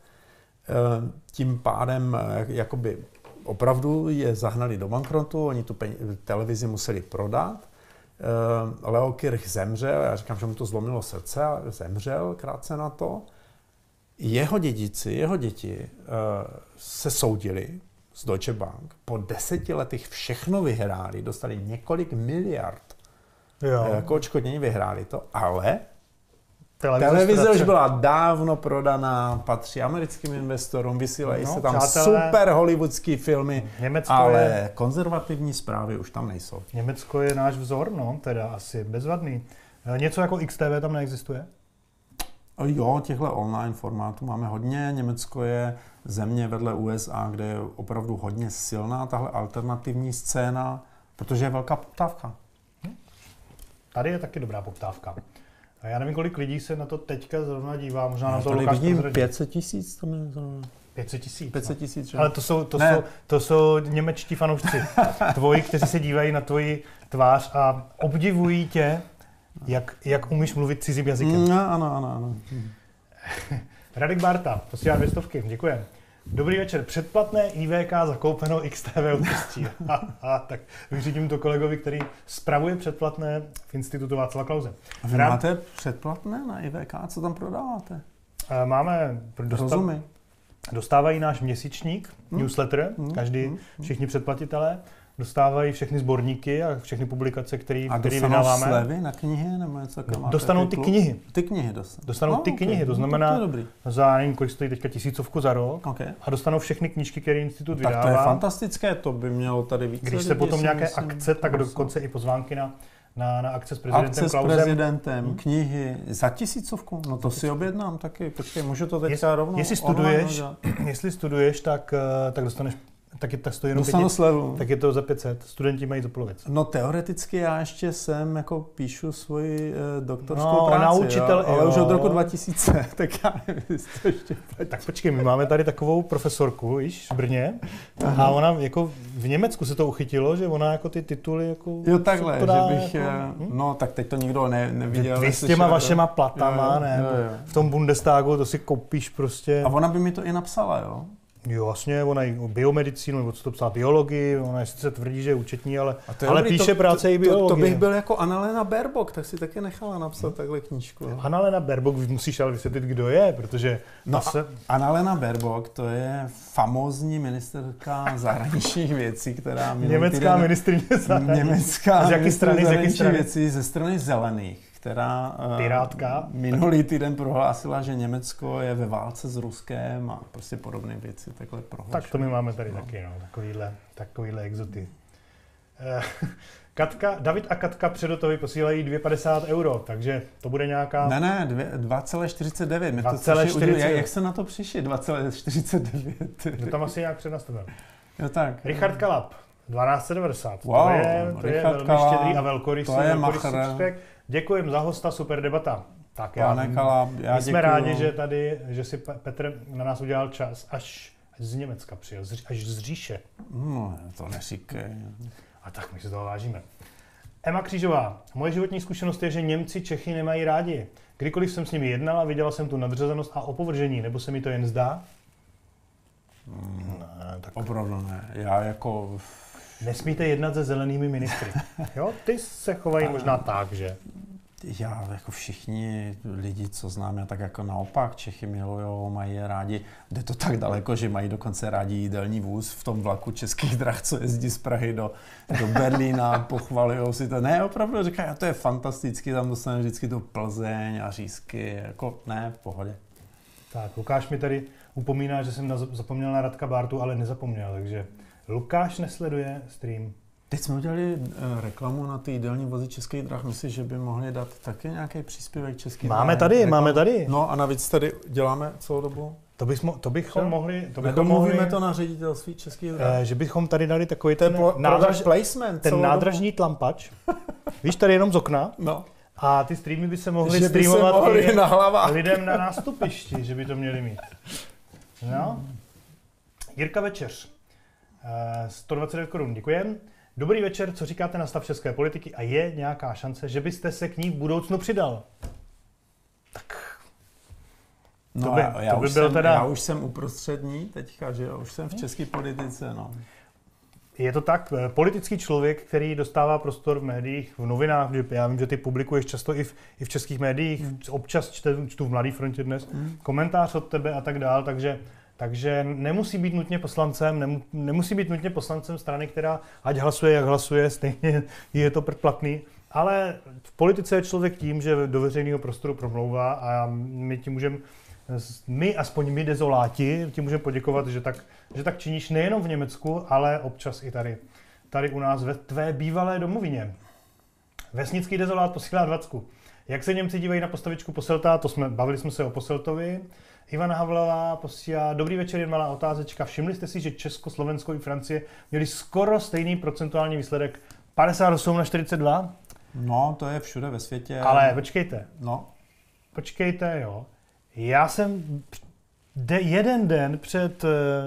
D: Tím pádem jakoby opravdu je zahnali do bankrotu, oni tu televizi museli prodat. Leo Kirch zemřel, já říkám, že mu to zlomilo srdce, ale zemřel krátce na to. Jeho děti se soudili z Deutsche Bank, po 10 letech všechno vyhráli, dostali několik miliard jako odškodnění, vyhráli to, ale televize už byla dávno prodaná, patří americkým investorům, vysílají se tam super hollywoodský filmy, ale konzervativní zprávy už tam nejsou.
C: Německo je náš vzor, no, teda asi bezvadný. Něco jako XTV tam neexistuje?
D: Jo, těchto online formátů máme hodně. Německo je země vedle USA, kde je opravdu hodně silná tahle alternativní scéna, protože je velká poptávka.
C: Tady je taky dobrá poptávka. A já nevím, kolik lidí se na to teďka zrovna dívá, možná na to
D: tady
C: Lukáš
D: vidím
C: prozradí.
D: 500 tisíc, to mě zrovna.
C: 500 tisíc.
D: 500 tisíc,
C: ale to jsou němečtí fanoušci tvoji, kteří se dívají na tvoji tvář a obdivují tě, jak umíš mluvit cizím jazykem.
D: Ano.
C: Radek Bárta, posílá 200, děkujem. Dobrý večer, předplatné IVK zakoupeno XTV účastí. Tak vyřídím to kolegovi, který spravuje předplatné v Institutu Václava Klause.
D: Vy máte předplatné na IVK? Co tam prodáváte?
C: Máme, dostávají náš měsíčník, newsletter, všichni předplatitelé. Dostávají všechny sborníky a všechny publikace, které vydáváme.
D: A dostanou slevy na knihy? Nebo něco,
C: dostanou ty knihy.
D: Ty knihy
C: dostanou ty knihy, to znamená za, nevím, kolik stojí teďka 1000 za rok. A dostanou všechny knížky, které institut vydává.
D: Tak to je fantastické, to by mělo tady více.
C: Když se potom nějaké akce, tak dokonce i pozvánky na akce s prezidentem
D: Klausem.
C: Klausem.
D: Akce s prezidentem, knihy za 1000, no to si objednám taky. Počkej, můžu to teďka rovnou?
C: Jestli studuješ, tak dostaneš. Tak stojí jenom
D: slevu.
C: Tak je to za 500. Studenti mají za polovic.
D: No teoreticky já ještě jako píšu svoji doktorskou práci,
C: učitel,
D: ale už od roku 2000, tak já nevím, to ještě
C: Tak počkej, my máme tady takovou profesorku, víš, v Brně, a ona jako v Německu se to uchytilo, že ona jako ty tituly jako...
D: Jo takhle, že bych, no tak teď to nikdo neviděl.
C: Vy s těma vašema platama, ne, v tom Bundestagu to si koupíš prostě.
D: A ona by mi to i napsala, jo?
C: Jo, vlastně, ona i biomedicínu, nebo co to psala, biologii, ona sice tvrdí, že je účetní, ale píše práce i biologii.
D: To bych byl jako Annalena Baerbock, tak si taky nechala napsat takhle knížku.
C: Annalena Baerbock, musíš ale vysvětlit, kdo je, protože...
D: Annalena Baerbock, to je famózní ministerka zahraničních věcí, která...
C: Německá ministryně
D: zahraničních věcí ze strany Zelených, která
C: Pirátka.
D: Minulý týden prohlásila, že Německo je ve válce s Ruskem a prostě podobné věci takhle prohlašují.
C: Tak to my máme tady taky, takovýhle exoty. David a Katka Předotovi posílají 2,50 €, takže to bude nějaká...
D: Ne, 2,49. 2,49. Jak se na to přišli? 2,49.
C: To tam asi nějak přednastavil.
D: Jo tak.
C: Richard Kalap, 1290.
D: Wow,
C: to je velmi štědrý a velkorysý příspěvek. Děkujem za hosta, super debata. Tak my jsme rádi, že si Petr na nás udělal čas, až z Německa přijel, až z říše.
D: No, to neříkej.
C: A tak my se toho vážíme. Emma Křížová. Moje životní zkušenost je, že Němci Čechy nemají rádi. Kdykoliv jsem s nimi jednala, viděla jsem tu nadřazenost a opovržení, nebo se mi to jen zdá?
D: Ne, tak opravdu ne. Já jako...
C: Nesmíte jednat se zelenými ministry. Jo, ty se chovají možná tak, že...
D: Já jako všichni lidi, co znám, já tak jako naopak, Čechy milujou, mají je rádi. Jde to tak daleko, že mají dokonce rádi jídelní vůz v tom vlaku Českých drah, co jezdí z Prahy do Berlína, pochvalujou si to. Ne, opravdu říkají, to je fantastický, tam dostaneme vždycky do Plzeň a řízky, jako ne, v pohodě.
C: Tak, Lukáš mi tady upomíná, že jsem zapomněl na Radka Bártu, ale nezapomněl, takže Lukáš nesleduje stream.
D: Teď jsme udělali reklamu na ty jídelní vozy Českých drah. Myslíš, že by mohli dát taky nějaký příspěvek Českých drah?
C: Máme tady.
D: No a navíc tady děláme celou dobu.
C: To bychom mohli...
D: Nedomluvíme to na ředitelství Českých drah.
C: Že bychom tady dali takový ten
D: placement.
C: Ten nádražní tlampač. Víš, tady jenom z okna.
D: No.
C: A ty streamy by se mohly streamovat
D: na hlavách
C: lidem na nástupišti, že by to měli mít. No. Jirka Večeř. 129 korun, děkujem. Dobrý večer, co říkáte na stav české politiky a je nějaká šance, že byste se k ní v budoucnu přidal? Tak...
D: No, já už jsem uprostřední teďka, že jo, už jsem v české politice, no.
C: Je to tak, politický člověk, který dostává prostor v médiích, v novinách, já vím, že ty publikuješ často i v českých médiích, občas čtu v Mladé frontě dnes, komentář od tebe a tak dál, takže nemusí být nutně poslancem, nemusí být nutně poslancem strany, která ať hlasuje, jak hlasuje, stejně je to předplatný, ale v politice je člověk tím, že do veřejného prostoru promlouvá a aspoň my dezoláti, ti můžeme poděkovat, že tak činíš nejenom v Německu, ale občas i tady u nás ve tvé bývalé domovině. Vesnický dezolát posílá 20. Jak se Němci dívají na postavičku Poselta? Bavili jsme se o Poseltovi. Ivana Havlová posílá, dobrý večer, jen malá otázečka. Všimli jste si, že Česko, Slovensko i Francie měli skoro stejný procentuální výsledek 58-42?
D: No, to je všude ve světě.
C: Ale počkejte.
D: No.
C: Počkejte, jo. Já jsem jeden den před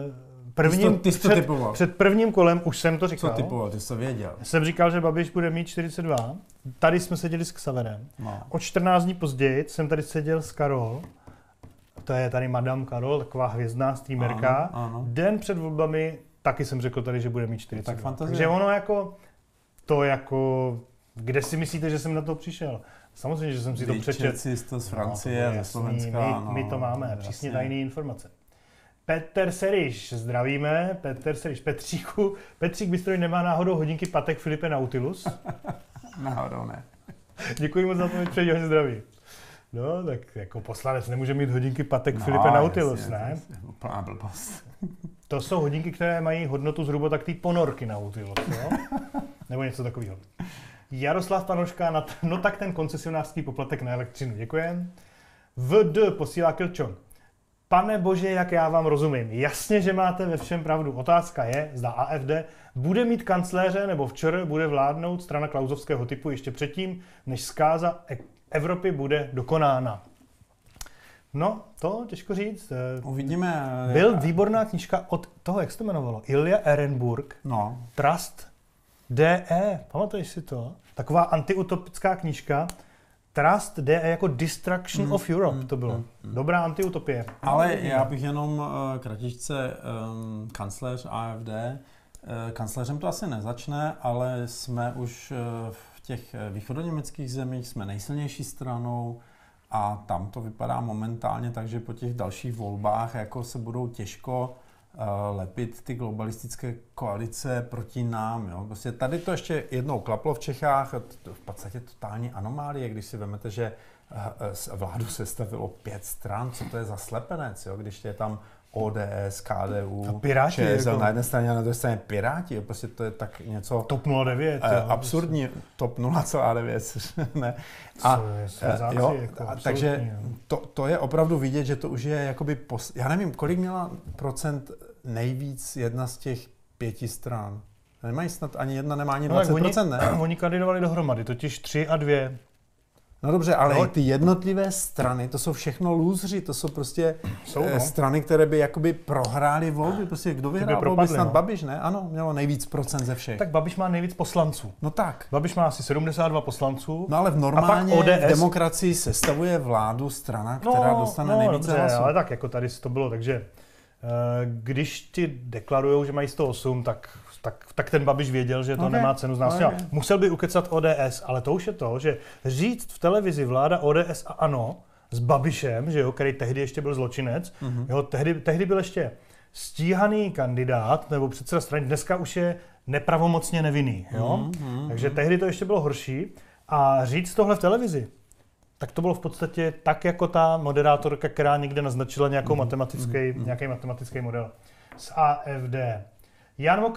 C: prvním kolem, už jsem to říkal.
D: Co typoval, ty jsi to věděl.
C: Jsem říkal, že Babiš bude mít 42. Tady jsme seděli s Xaverem.
D: No.
C: O 14 dní později jsem tady seděl s Karol. To je tady Madame Karol, taková hvězdná streamerka.
D: Ano.
C: Den před volbami taky jsem řekl tady, že bude mít 42.
D: Tak fantazie.
C: Takže ono kde si myslíte, že jsem na to přišel? Samozřejmě, že jsem si to přečetl.
D: Jsi to z Francie, ze Slovenska.
C: My to máme, přísně tajné informace. Petr Seriš, zdravíme. Petřík Bystroj nemá náhodou hodinky Patek Filipe Nautilus?
D: Náhodou ne.
C: Děkuji moc za to, že přeji hodně zdraví. No, tak jako poslanec nemůže mít hodinky Patek Filipe Nautilus,
D: jasně,
C: ne?
D: Úplná blbost.
C: To jsou hodinky, které mají hodnotu zhruba tak té ponorky Nautilus, jo? Nebo něco takového. Jaroslav Panoška, no tak ten koncesionářský poplatek na elektřinu, děkujem. VD posílá Kilčon. Pane bože, jak já vám rozumím. Jasně, že máte ve všem pravdu. Otázka je, zda AfD bude mít kancléře nebo včera bude vládnout strana klausovského typu ještě předtím, než zkáza Evropy bude dokonána. No, to těžko říct.
D: Uvidíme.
C: Byl výborná knížka od toho, jak se to jmenovalo? Ilja Ehrenburg.
D: No.
C: Trust DE. Pamatuješ si to? Taková antiutopická knížka. Trust DE jako Destruction of Europe to bylo. Dobrá antiutopie.
D: Ale já bych jenom kratičce kancléř AfD. Kancléřem to asi nezačne, ale jsme už v těch východoněmeckých zemích, jsme nejsilnější stranou a tam to vypadá momentálně, takže po těch dalších volbách jako se budou těžko lepit ty globalistické koalice proti nám. Jo? Prostě tady to ještě jednou klaplo v Čechách, v podstatě totální anomálie, když si vezmete, že vládu sestavilo 5 stran, co to je za slepenec, jo? Když je tam ODS, KDU, ČSL jako na jedné straně a na druhé straně Piráti, prostě to je tak něco...
C: TOP 09.
D: Absurdní, TOP 0,9, ne. Takže to je opravdu vidět, že to už je jakoby, já nevím, kolik měla procent nejvíc jedna z těch 5 stran. Nemají snad ani jedna, nemá ani 20%, ne?
C: Oni kandidovali dohromady, totiž 3 a 2.
D: No dobře, ale ty jednotlivé strany, to jsou všechno lůzři, to jsou prostě strany, které by jakoby prohrály volby. Prostě kdo vyhrál volby, snad Babiš, ne? Ano, mělo nejvíc procent ze všech.
C: Tak Babiš má nejvíc poslanců.
D: No tak.
C: Babiš má asi 72 poslanců.
D: No ale v normálně v demokracii sestavuje vládu strana, která dostane nejvíce hlasů.
C: Ale tak jako tady to bylo, takže když ti deklarujou, že mají 108, tak ten Babiš věděl, že to nemá cenu znásilňovat. Musel by ukecat ODS, ale to už je to, že říct v televizi vláda ODS a ANO s Babišem, že jo, který tehdy ještě byl zločinec, jo, tehdy byl ještě stíhaný kandidát nebo předseda strany, dneska už je nepravomocně nevinný, jo? Takže tehdy to ještě bylo horší a říct tohle v televizi, tak to bylo v podstatě tak jako ta moderátorka, která někde naznačila nějaký matematický model z AfD. Jan Mokrý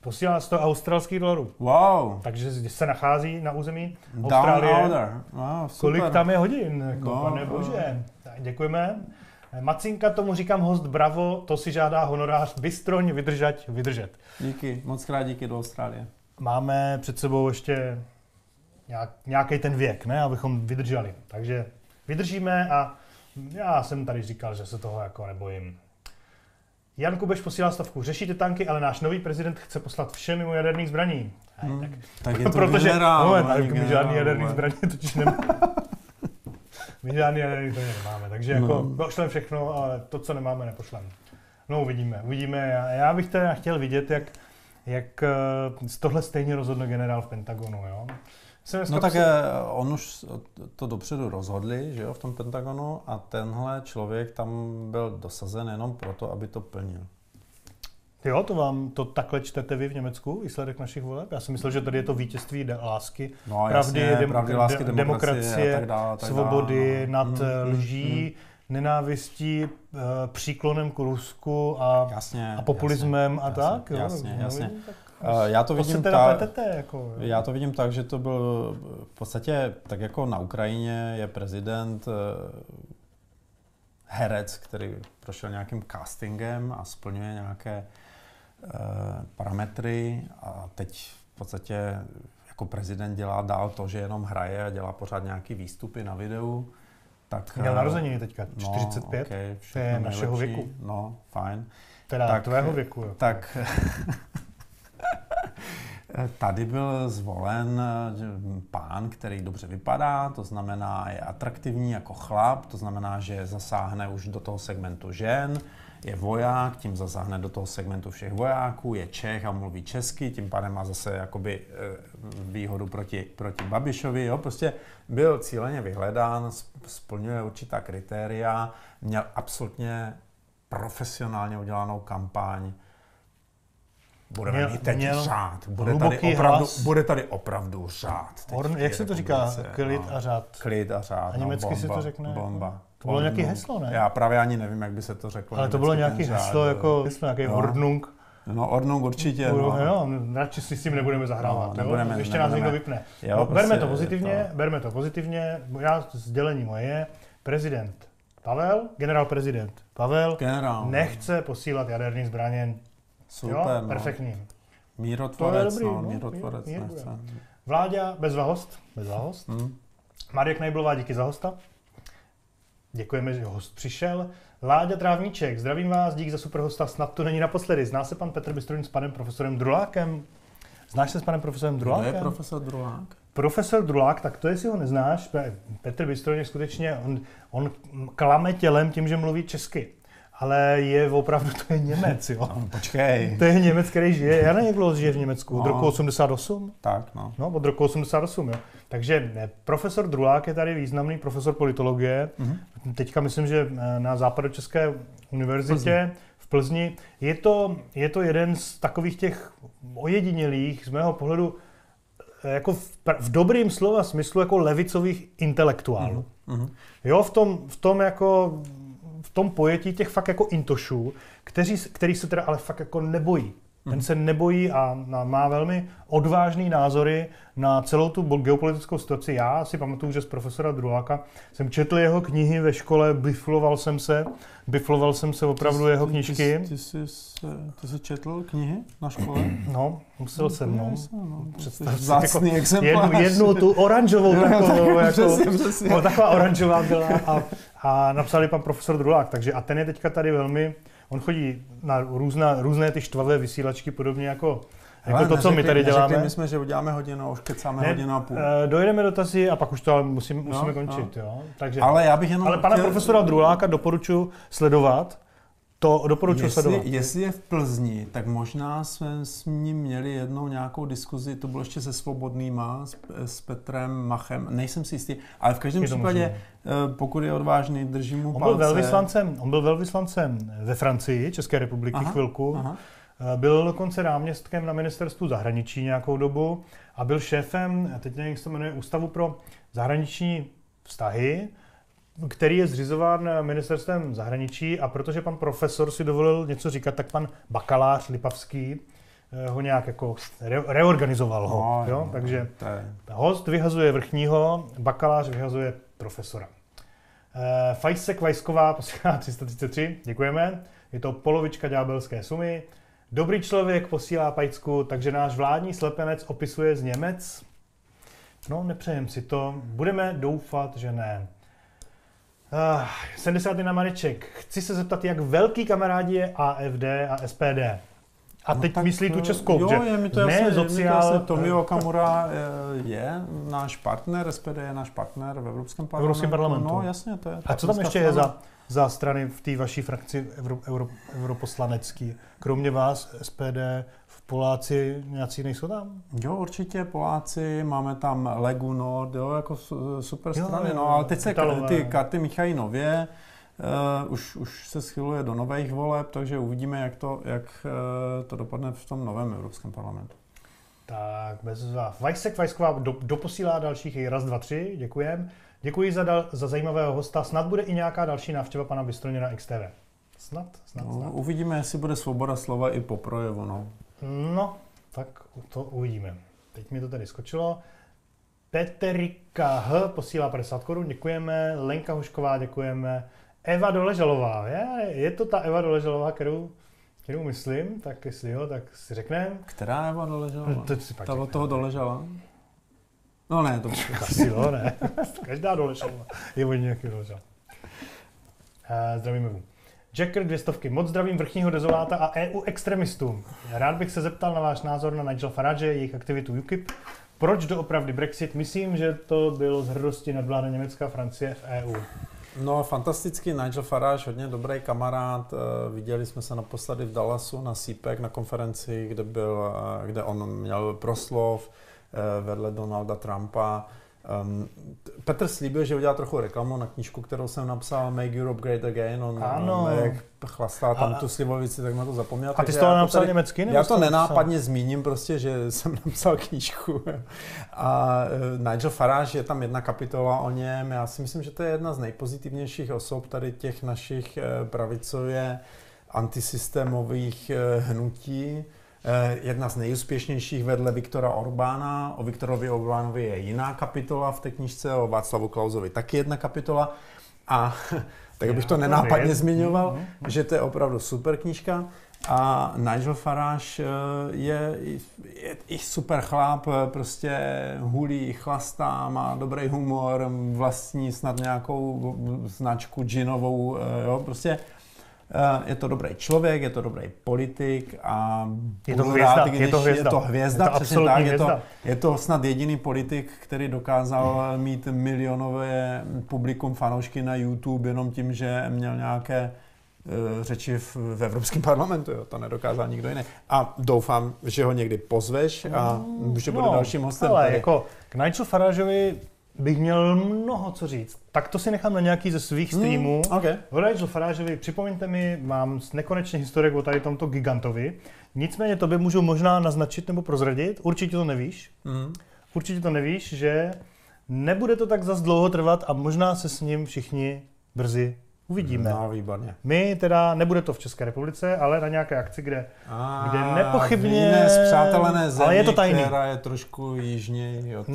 C: Posílá $100 australských dolarů.
D: Wow.
C: Takže se nachází na území Austrálie.
D: Down under. Wow, super.
C: Kolik tam je hodin, jako,
D: No,
C: pane bože. Tak, děkujeme. Macinka, tomu říkám host, bravo, to si žádá honorář, Bystroň, vydržet.
D: Díky, moc krát díky do Austrálie.
C: Máme před sebou ještě nějaký ten věk, ne, abychom vydrželi. Takže vydržíme a já jsem tady říkal, že se toho jako nebojím. Jan Kubeš posílá stavku. Řešíte tanky, ale náš nový prezident chce poslat vše mimo jaderných zbraní.
D: Tak je to
C: protože
D: generál.
C: my žádný jaderný zbraně totiž nemáme. My žádný jaderný zbraně nemáme, takže jako pošleme všechno, ale to, co nemáme, nepošleme. No uvidíme. Já bych teda chtěl vidět, jak z tohle stejně rozhodne generál v Pentagonu, jo?
D: No tak on už to dopředu rozhodli, že jo, v tom Pentagonu a tenhle člověk tam byl dosazen jenom proto, aby to plnil.
C: Jo, to takhle čtete vy v Německu, výsledek našich voleb? Já si myslel, že tady je to vítězství lásky, pravdy, lásky, demokracie, a tak dále, svobody nad lží, nenávistí, příklonem k Rusku a populismem a tak.
D: Jasně. Já to vidím tak, že to byl v podstatě tak jako na Ukrajině je prezident herec, který prošel nějakým castingem a splňuje nějaké parametry a teď v podstatě jako prezident dělá dál to, že jenom hraje a dělá pořád nějaký výstupy na videu. Tak,
C: měl narozeniny teďka, 45,
D: okay,
C: to je našeho věku.
D: No, fajn.
C: Teda tak, tvého věku. Jo.
D: Tak tady byl zvolen pán, který dobře vypadá, to znamená je atraktivní jako chlap, to znamená, že zasáhne už do toho segmentu žen, je voják, tím zasáhne do toho segmentu všech vojáků, je Čech a mluví česky, tím pádem má zase jakoby výhodu proti Babišovi. Jo? Prostě byl cíleně vyhledán, splňuje určitá kritéria, měl absolutně profesionálně udělanou kampaň. Budeme mít teď řád. Bude tady opravdu řád.
C: Jak se to říká? Klid a řád.
D: Klid a řád.
C: A německy se to řekne?
D: Bomba.
C: To bylo nějaký heslo, ne?
D: Já právě ani nevím, jak by se to řeklo.
C: Ale to bylo nějaký heslo, jako nějaký Ordnung.
D: No, Ordnung určitě.
C: Jo, radši si s tím nebudeme zahrávat. Ještě nás někdo vypne. Berme to pozitivně. Já sdělení moje je, prezident Pavel, prezident Pavel nechce posílat jaderný zbraně.
D: Super,
C: jo, perfektní.
D: Mírotvorec nechce.
C: Vláďa, bezvahost. Marek Nejblová, díky za hosta. Děkujeme, že host přišel. Láďa Trávníček, zdravím vás, dík za super hosta, snad to není naposledy. Zná se pan Petr Bystroň s panem profesorem Drulákem? Znáš se s panem profesorem Drulákem?
D: Kdo je profesor Drulák?
C: Profesor Drulák, tak to jestli ho neznáš, Petr Bystroň skutečně, on klame tělem tím, že mluví česky. Ale je opravdu, to je Němec, jo.
D: No, počkej.
C: To je Němec, který žije, já nevím, jak dlouho žije v Německu, od roku 88?
D: Tak, no.
C: No, od roku 88, jo. Takže profesor Drulák je tady významný profesor politologie. Teďka myslím, že na Západočeské univerzitě v Plzni. Je to jeden z takových těch ojedinělých, z mého pohledu, jako v dobrým slova smyslu, jako levicových intelektuálů. Jo, v tom pojetí těch fakt jako intošů, který se teda ale fakt jako nebojí. Ten se nebojí a má velmi odvážný názory na celou tu geopolitickou situaci. Já si pamatuju, že z profesora Druláka jsem četl jeho knihy ve škole, bifloval jsem se opravdu jeho knížky.
D: Ty jsi četl knihy na škole?
C: No, musel jsem, no.
D: Vzácný exemplář.
C: Jednu tu oranžovou takovou, jako, taková oranžová byla a napsali pan profesor Drulák, takže a ten je teďka tady velmi, on chodí na různé ty štvavé vysílačky, podobně jako to, co my tady děláme.
D: My jsme, že uděláme hodinu a už kecáme hodinu a půl.
C: Dojedeme dotazy a pak už to ale musíme končit. Jo? Takže,
D: ale
C: pana profesora Druláka doporučuji sledovat.
D: Jestli je v Plzni, tak možná jsme s ním měli jednou nějakou diskuzi, to bylo ještě se Svobodnýma, s Petrem Machem, nejsem si jistý, ale v každém případě, pokud je odvážný, držím mu palce.
C: On byl velvyslancem ve Francii, České republiky chvilku, byl dokonce náměstkem na ministerstvu zahraničí nějakou dobu a byl šéfem, teď nevím, jak se jmenuje, Ústavu pro zahraniční vztahy, který je zřizován ministerstvem zahraničí a protože pan profesor si dovolil něco říkat, tak pan bakalář Lipavský ho nějak jako reorganizoval ho.
D: No,
C: jo?
D: no,
C: Takže host vyhazuje vrchního, bakalář vyhazuje profesora. Fajsek Vajsková posílá 333, děkujeme. Je to polovička ďábelské sumy. Dobrý člověk posílá pajcku, takže náš vládní slepenec opisuje z Němec. No, nepřejem si to. Budeme doufat, že ne. 70. na Mareček. Chci se zeptat, jak velký kamarádi je AFD a SPD. A teď myslí tu českou,
D: jo,
C: že
D: je mi to
C: ne
D: jasné, Tomio Okamura je náš partner, SPD je náš partner v Evropském parlamentu. No jasně, to je.
C: A co tam ještě je za strany v té vaší frakci europoslanecký? Kromě vás, SPD, Poláci nějací nejsou tam?
D: Jo, určitě Poláci, máme tam Legu Nord, jo, jako super strany,
C: jo,
D: no, ale teď se
C: Italové.
D: ty karty míchají nově, už se schyluje do nových voleb, takže uvidíme, jak to dopadne v tom novém Evropském parlamentu.
C: Tak, bez vás. Vajsek Vajsková doposílá dalších 1, 2, 3, děkujem. Děkuji za zajímavého hosta, snad bude i nějaká další návštěva pana Bystroně na XTV. Snad.
D: Uvidíme, jestli bude svoboda slova i po projevu, no.
C: No, tak to uvidíme. Teď mi to tady skočilo. Peterika H. posílá 50 korun, děkujeme. Lenka Hušková, děkujeme. Eva Doležalová, je to ta Eva Doležalová, kterou myslím, tak jestli jo, tak si řekneme.
D: Která Eva Doležalová?
C: Ta
D: od toho Doležala? No ne, to
C: asi jo, ne. Každá Doležalová je od nějaký Doležal. Zdravím Evu. Jacker 200, moc zdravím vrchního dezoláta a EU extremistům. Rád bych se zeptal na váš názor na Nigel Farage, jejich aktivitu UKIP. Proč doopravdy Brexit? Myslím, že to bylo z hrdosti nadvlády Německa a Francie v EU.
D: No, fantastický Nigel Farage, hodně dobrý kamarád. Viděli jsme se naposledy v Dallasu na CPAC, na konferenci, kde on měl proslov vedle Donalda Trumpa. Petr slíbil, že udělá trochu reklamu na knížku, kterou jsem napsal Make Europe Great Again. On jak chlastá tam tu slivovici, tak na to zapomněl.
C: A ty jsi to napsal německy?
D: Já to nenápadně zmíním prostě, že jsem napsal knížku. A Nigel Farage, je tam jedna kapitola o něm. Já si myslím, že to je jedna z nejpozitivnějších osob tady těch našich pravicově antisystémových hnutí. Jedna z nejúspěšnějších vedle Viktora Orbána. O Viktorovi Orbánovi je jiná kapitola v té knížce, o Václavu Klausovi taky jedna kapitola. A tak bych to nenápadně zmiňoval, že to je opravdu super knížka. A Nigel Farage je i super chlap, prostě hulí, chlastá, má dobrý humor, vlastní snad nějakou značku džinovou, jo, prostě je to dobrý člověk, je to dobrý politik a
C: je to hvězda,
D: přesně tak, je to snad jediný politik, který dokázal mít milionové publikum fanoušky na YouTube jenom tím, že měl nějaké řeči v Evropském parlamentu, jo, to nedokázal nikdo jiný. A doufám, že ho někdy pozveš a že bude dalším hostem.
C: Ale jako k Nigel Farageovi bych měl mnoho co říct. Tak to si nechám na nějaký ze svých streamů.
D: Okay.
C: O Nigel Farageovi, připomeňte mi, mám nekonečně historik o tady tomto gigantovi. Nicméně tobě můžu možná naznačit nebo prozradit, určitě to nevíš. Určitě to nevíš, že nebude to tak zas dlouho trvat a možná se s ním všichni brzy uvidíme.
D: No, výborně.
C: My teda, nebude to v České republice, ale na nějaké akci, kde nepochybně...
D: V jiné spřátelené zemi,
C: ale je to tajný.
D: Která je trošku jižněji od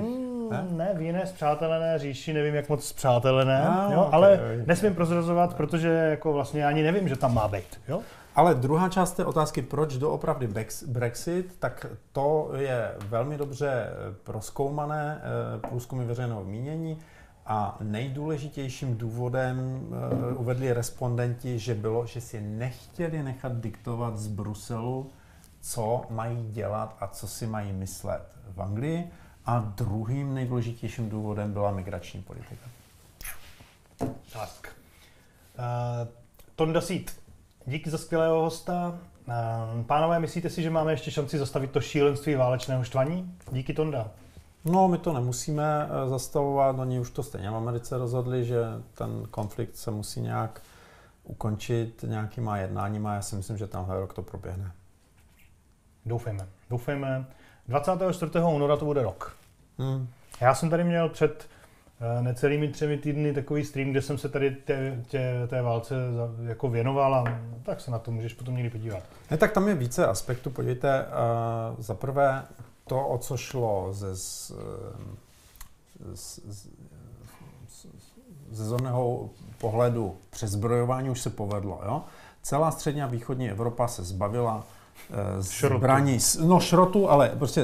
C: Ne, v jiné spřátelené říši, nevím, jak moc spřátelené, ale nesmím prozrazovat, protože jako vlastně ani nevím, že tam má být. Jo?
D: Ale druhá část té otázky, proč doopravdy Brexit, tak to je velmi dobře prozkoumané průzkumy veřejného mínění a nejdůležitějším důvodem uvedli respondenti, že si nechtěli nechat diktovat z Bruselu, co mají dělat a co si mají myslet v Anglii. A druhým nejdůležitějším důvodem byla migrační politika.
C: Tak. Tonda Sít, díky za skvělého hosta. Pánové, myslíte si, že máme ještě šanci zastavit to šílenství válečného štvaní? Díky, Tonda.
D: No, my to nemusíme zastavovat, oni už to stejně v Americe rozhodli, že ten konflikt se musí nějak ukončit nějakýma jednáníma. Já si myslím, že tenhle rok to proběhne.
C: Doufejme. 24. února to bude rok. Já jsem tady měl před necelými 3 týdny takový stream, kde jsem se tady té válce jako věnoval a tak se na to můžeš potom někdy podívat.
D: Ne, tak tam je více aspektů. Podívejte, za prvé to, o co šlo ze zorného pohledu přezbrojování už se povedlo. Jo? Celá střední a východní Evropa se zbavila zbraní, šrotu, ale prostě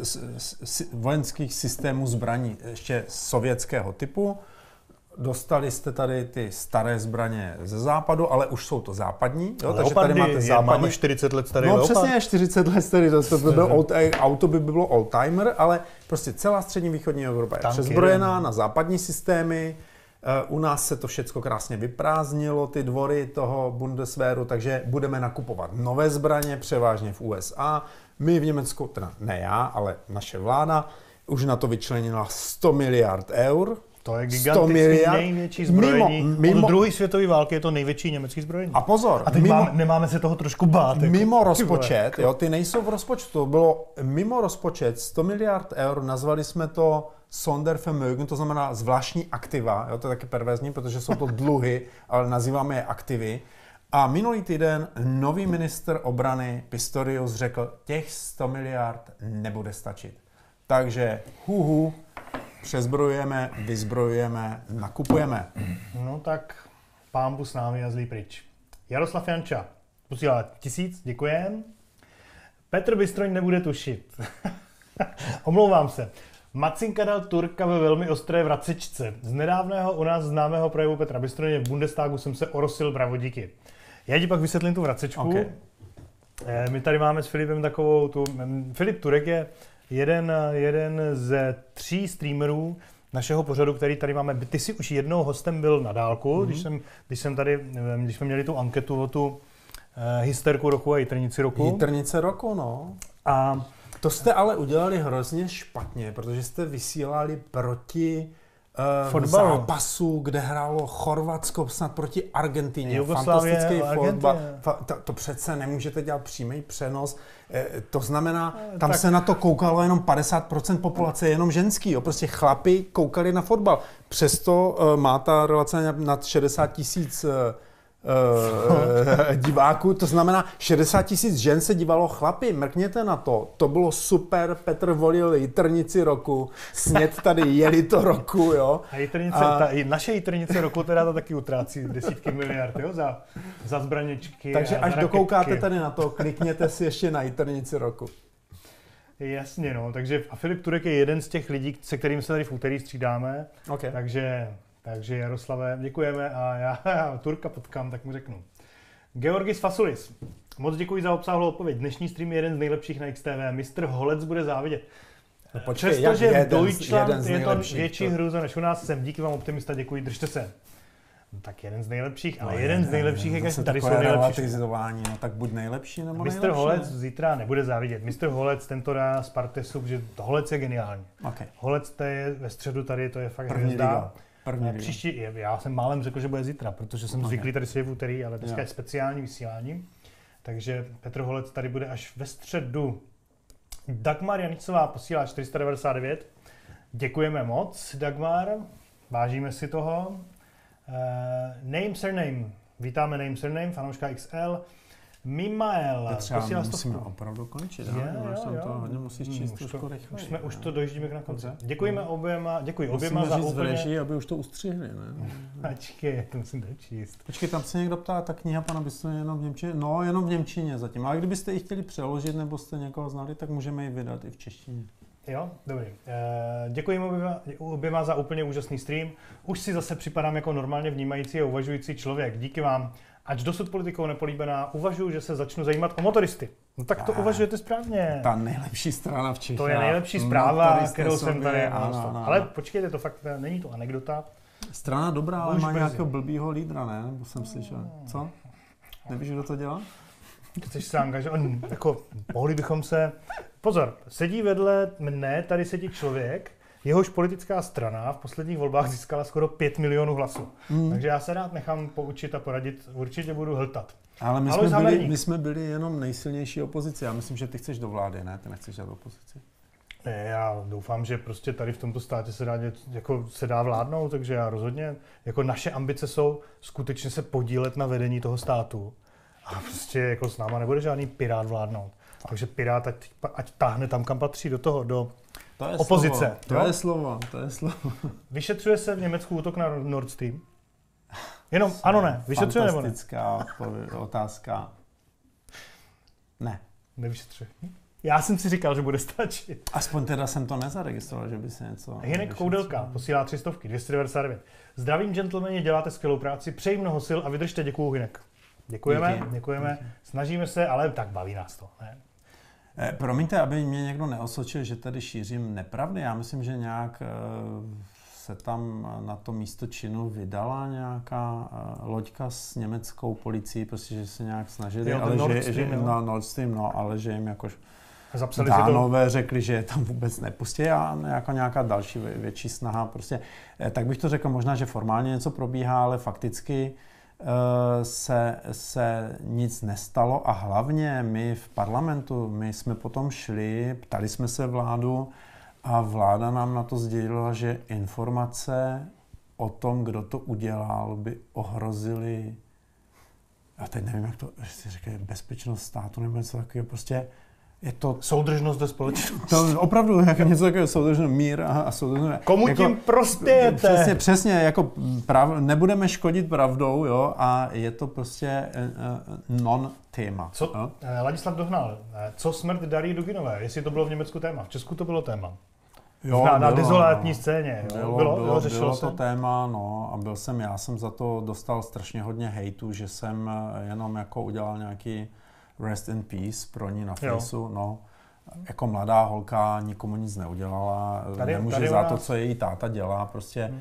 D: vojenských systémů zbraní ještě sovětského typu. Dostali jste tady ty staré zbraně ze západu, ale už jsou to západní. Jo? Takže tady máte západní.
C: Máme 40 let starý
D: No
C: Leopard.
D: přesně, 40 let starý, to by byl auto by bylo oldtimer, ale prostě celá střední východní Evropa je přezbrojená na západní systémy. U nás se to všecko krásně vyprázdnilo, ty dvory toho Bundeswehru, takže budeme nakupovat nové zbraně, převážně v USA. My v Německu, teda ne já, ale naše vláda, už na to vyčlenila 100 miliard eur.
C: To je gigantický největší zbrojení. Od druhé světové války je to největší německý zbrojení.
D: A pozor,
C: a teď nemáme se toho trošku bát. Jako.
D: Mimo rozpočet, jo, ty nejsou v rozpočtu, to bylo mimo rozpočet 100 miliard eur, nazvali jsme to Sondervermögen, to znamená zvláštní aktiva, jo, to je taky perverzní, protože jsou to dluhy, ale nazýváme je aktivy. A minulý týden nový ministr obrany Pistorius řekl, těch 100 miliard nebude stačit. Takže přezbrojujeme, vyzbrojujeme, nakupujeme.
C: No tak pánbu s námi a zlý pryč. Jaroslav Janča posílá 1000, děkujem. Petr Bystroň nebude tušit. Omlouvám se. Macinka dal Turka ve velmi ostré vracečce. Z nedávného u nás známého projevu Petra Bystroně v Bundestagu jsem se orosil, bravo, díky. Já ti pak vysvětlím tu vracečku. Okay. My tady máme s Filipem takovou tu... Filip Turek je jeden ze 3 streamerů našeho pořadu, který tady máme. Ty jsi už jednou hostem byl na dálku, když jsme měli tu anketu o tu hysterku roku a jitrnici roku.
D: Jitrnice roku, no. A to jste ale udělali hrozně špatně, protože jste vysílali proti zápasu, kde hrálo Chorvatsko snad proti Argentině. Fantastický fotbal. To přece nemůžete dělat přímý přenos. To znamená, tam se na to koukalo jenom 50% populace, jenom ženský. Jo. Prostě chlapi koukali na fotbal. Přesto má ta relace nad 60 000 diváků, to znamená 60 000 žen se dívalo, chlapi, mrkněte na to, to bylo super, Petr volil jitrnici roku, sněd tady jeli to roku, jo.
C: A naše jitrnice roku teda to taky utrácí desítky miliard, jo, za zbraněčky.
D: Takže až
C: raketky.
D: dokoukáte tady na to, klikněte si ještě na jitrnici roku.
C: Jasně, no, takže a Filip Turek je jeden z těch lidí, se kterým se tady v úterý střídáme,
D: okay.
C: Takže Jaroslave, děkujeme a já Turka potkám, tak mu řeknu. Georgis Fasulis, moc děkuji za obsáhlou odpověď. Dnešní stream je jeden z nejlepších na XTV. Mistr Holec bude závidět.
D: No počkej,
C: přestože v Deutschland je to větší hrůza než u nás, jsem díky vám optimista, děkuji, držte se. No, tak jeden z nejlepších, ale jeden z nejlepších je, že tady jsou nejlepší.
D: No tak buď nejlepší nebo
C: Mistr Holec zítra nebude závidět. Mistr Holec tento dá Spartesu, že Holec je geniální.
D: Okay.
C: Holec to je ve středu tady, to je fakt
D: hvězda.
C: Příští, já jsem málem řekl, že bude zítra, protože jsem zvyklý tady sedět v úterý, ale dneska je speciální vysílání. Takže Petr Holec tady bude až ve středu. Dagmar Janicová posílá 499. Děkujeme moc, Dagmar. Vážíme si toho. Name Surname. Vítáme Name Surname, fanouška XL. Mimael.
D: Posílá musíme opravdu končit. To hodně musíš číst trošku rychle.
C: Už to dojíždíme na konci. Děkujeme oběma za úplně...
D: Režii, aby už to ustřihli, ne?
C: Počkej, to musím dočíst.
D: Počkej, tam se někdo ptá, ta kniha pana Bystroně jenom v němčině? No, jenom v němčině zatím. Ale kdybyste ji chtěli přeložit, nebo jste někoho znali, tak můžeme ji vydat i v češtině.
C: Jo, dobrý. Děkujeme oběma za úplně úžasný stream. Už si zase připadám jako normálně vnímající a uvažující člověk. Díky vám. Ač dosud politikou nepolíbená, uvažuji, že se začnu zajímat o motoristy. No tak to uvažujete správně.
D: Ta nejlepší strana v Čechách.
C: To je nejlepší zpráva, kterou jsem tady. Ale počkejte, to fakt není to anekdota.
D: Strana dobrá, ale má nějakého blbýho lídra, ne? Nebo jsem slyšel. Co? Nevíš, kdo to dělá?
C: Chceš se angažovat? Jako, mohli bychom se... Pozor, sedí vedle mne, tady sedí člověk, jehož politická strana v posledních volbách získala skoro 5 milionů hlasů. Takže já se rád nechám poučit a poradit, určitě budu hltat.
D: Ale my jsme byli jenom nejsilnější opozice. Já myslím, že ty chceš do vlády, ne? Ty nechceš dělat opozici.
C: Já doufám, že prostě tady v tomto státě se dá vládnout, takže já rozhodně, jako naše ambice jsou skutečně se podílet na vedení toho státu. A prostě jako s náma nebude žádný pirát vládnout. Takže pirát ať táhne tam, kam patří, do opozice.
D: To je slovo.
C: Vyšetřuje se v Německu útok na Nord Stream? Jenom ano, ne. Vyšetřuje nebo ne?
D: Fantastická otázka. Ne.
C: Nevyšetřuje. Já jsem si říkal, že bude stačit.
D: Aspoň teda jsem to nezaregistroval, že by se něco...
C: Hinek Koudelka posílá 300, 299. Zdravím, gentlemani, děláte skvělou práci, přeji mnoho sil a vydržte, děkuju, Hinek. Děkujeme. Díky. Snažíme se, ale tak baví nás to. Ne?
D: Promiňte, aby mě někdo neosočil, že tady šířím nepravdy. Já myslím, že nějak se tam na to místo činu vydala nějaká loďka s německou policií, prostě, že se nějak snažili, ale Nord Stream, ale že jim jakož Dánové řekli, že je tam vůbec nepustí a jako nějaká další větší snaha. Prostě, tak bych to řekl, možná, že formálně něco probíhá, ale fakticky se nic nestalo a hlavně my v parlamentu, my jsme potom šli, ptali jsme se vládu a vláda nám na to sdělila, že informace o tom, kdo to udělal, by ohrozily, já teď nevím, jak to si říkají, bezpečnost státu nebo něco takového, prostě je to...
C: Soudržnost ve společnosti.
D: To opravdu jako něco takového soudržnost, mír a soudržnost.
C: Komu
D: jako,
C: tím prospějete?
D: Přesně, jako nebudeme škodit pravdou, jo, a je to prostě non-téma.
C: Ladislav Dohnal, co smrt Darii Duginové, jestli to bylo v Německu téma, v Česku to bylo téma.
D: Jo,
C: na dezolátní scéně.
D: Bylo to téma, no, a já jsem za to dostal strašně hodně hejtu, že jsem jenom jako udělal nějaký rest in peace pro ní na Faceu, no. Jako mladá holka nikomu nic neudělala, nemůže za to, co její táta dělá, prostě.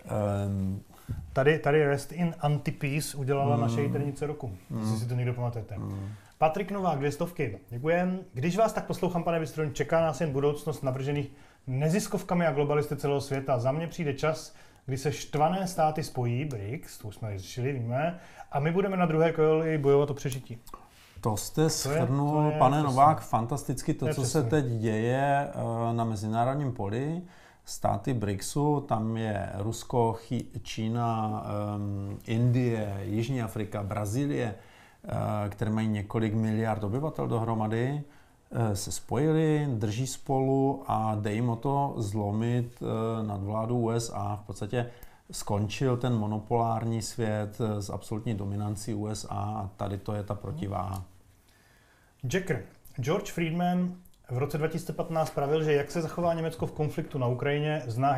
C: Tady rest in anti-peace udělala naše jídelnice roku, jestli si to někdo pamatujete. Patrik Novák, 200. Děkujem. Když vás tak poslouchám, pane Vystrojň, čeká nás jen budoucnost navržených neziskovkami a globalisty celého světa. Za mě přijde čas, kdy se štvané státy spojí, BRICS, to už jsme řešili, víme, a my budeme na druhé koleji bojovat o přežití.
D: To jste shrnul, pane Novák, fantasticky to, co se teď děje na mezinárodním poli. Státy BRICSu, tam je Rusko, Čína, Indie, Jižní Afrika, Brazílie, které mají několik miliard obyvatel dohromady, se spojili, drží spolu a dej jim o to zlomit nadvládu USA. V podstatě skončil ten monopolární svět s absolutní dominancí USA a tady to je ta protiváha.
C: Jacker. George Friedman v roce 2015 pravil, že jak se zachová Německo v konfliktu na Ukrajině, zná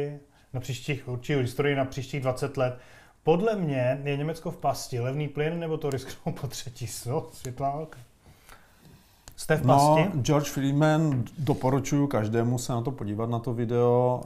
C: určitou historii na příštích 20 let. Podle mě je Německo v pasti. Levný plyn nebo to risknou po třetí světová válka? Jste v pasti?
D: No, George Friedman, doporučuji každému se na to podívat, na to video.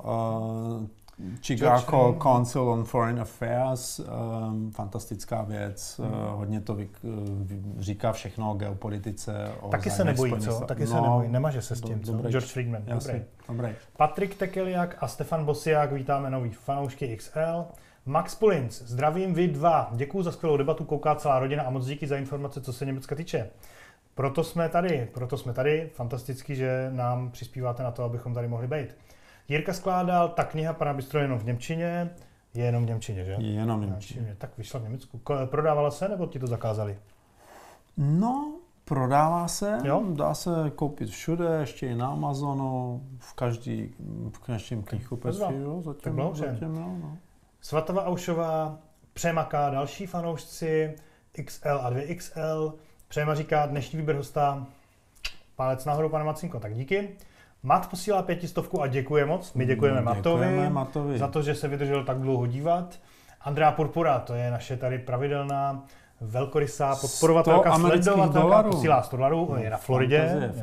D: Chicago Council on Foreign Affairs, fantastická věc, hodně to říká všechno o geopolitice.
C: Taky se nebojí, co? Taky se nebojí, nemaže se s tím, co? George Friedman, dobrý. Patrik Tekeliak a Stefan Bosiák, vítáme nový fanoušky XL. Max Pulinc, zdravím vy dva, děkuju za skvělou debatu, kouká celá rodina a moc díky za informace, co se Německa týče. Proto jsme tady, fantasticky, že nám přispíváte na to, abychom tady mohli být. Jirka Skládal, ta kniha pana Bystroje jenom v němčině, je jenom v němčině, že?
D: Je jenom v němčině.
C: Tak vyšla v Německu. Prodávala se, nebo ti to zakázali?
D: No, prodává se,
C: jo?
D: Dá se koupit všude, ještě i na Amazonu, v každém knihkupectví, jo, zatím no.
C: Svatava Aušová, Přemaká, další fanoušci, XL a 2XL. Přema říká, dnešní výběr hosta, palec nahoru, pane Macinko, tak díky. Mat posílá 500 a děkuje moc. My děkujeme Matovi za to, že se vydržel tak dlouho dívat. Andrea Purpura, to je naše tady pravidelná velkorysá podporovatelka, sledovatelka, posílá $100, je na Floridě.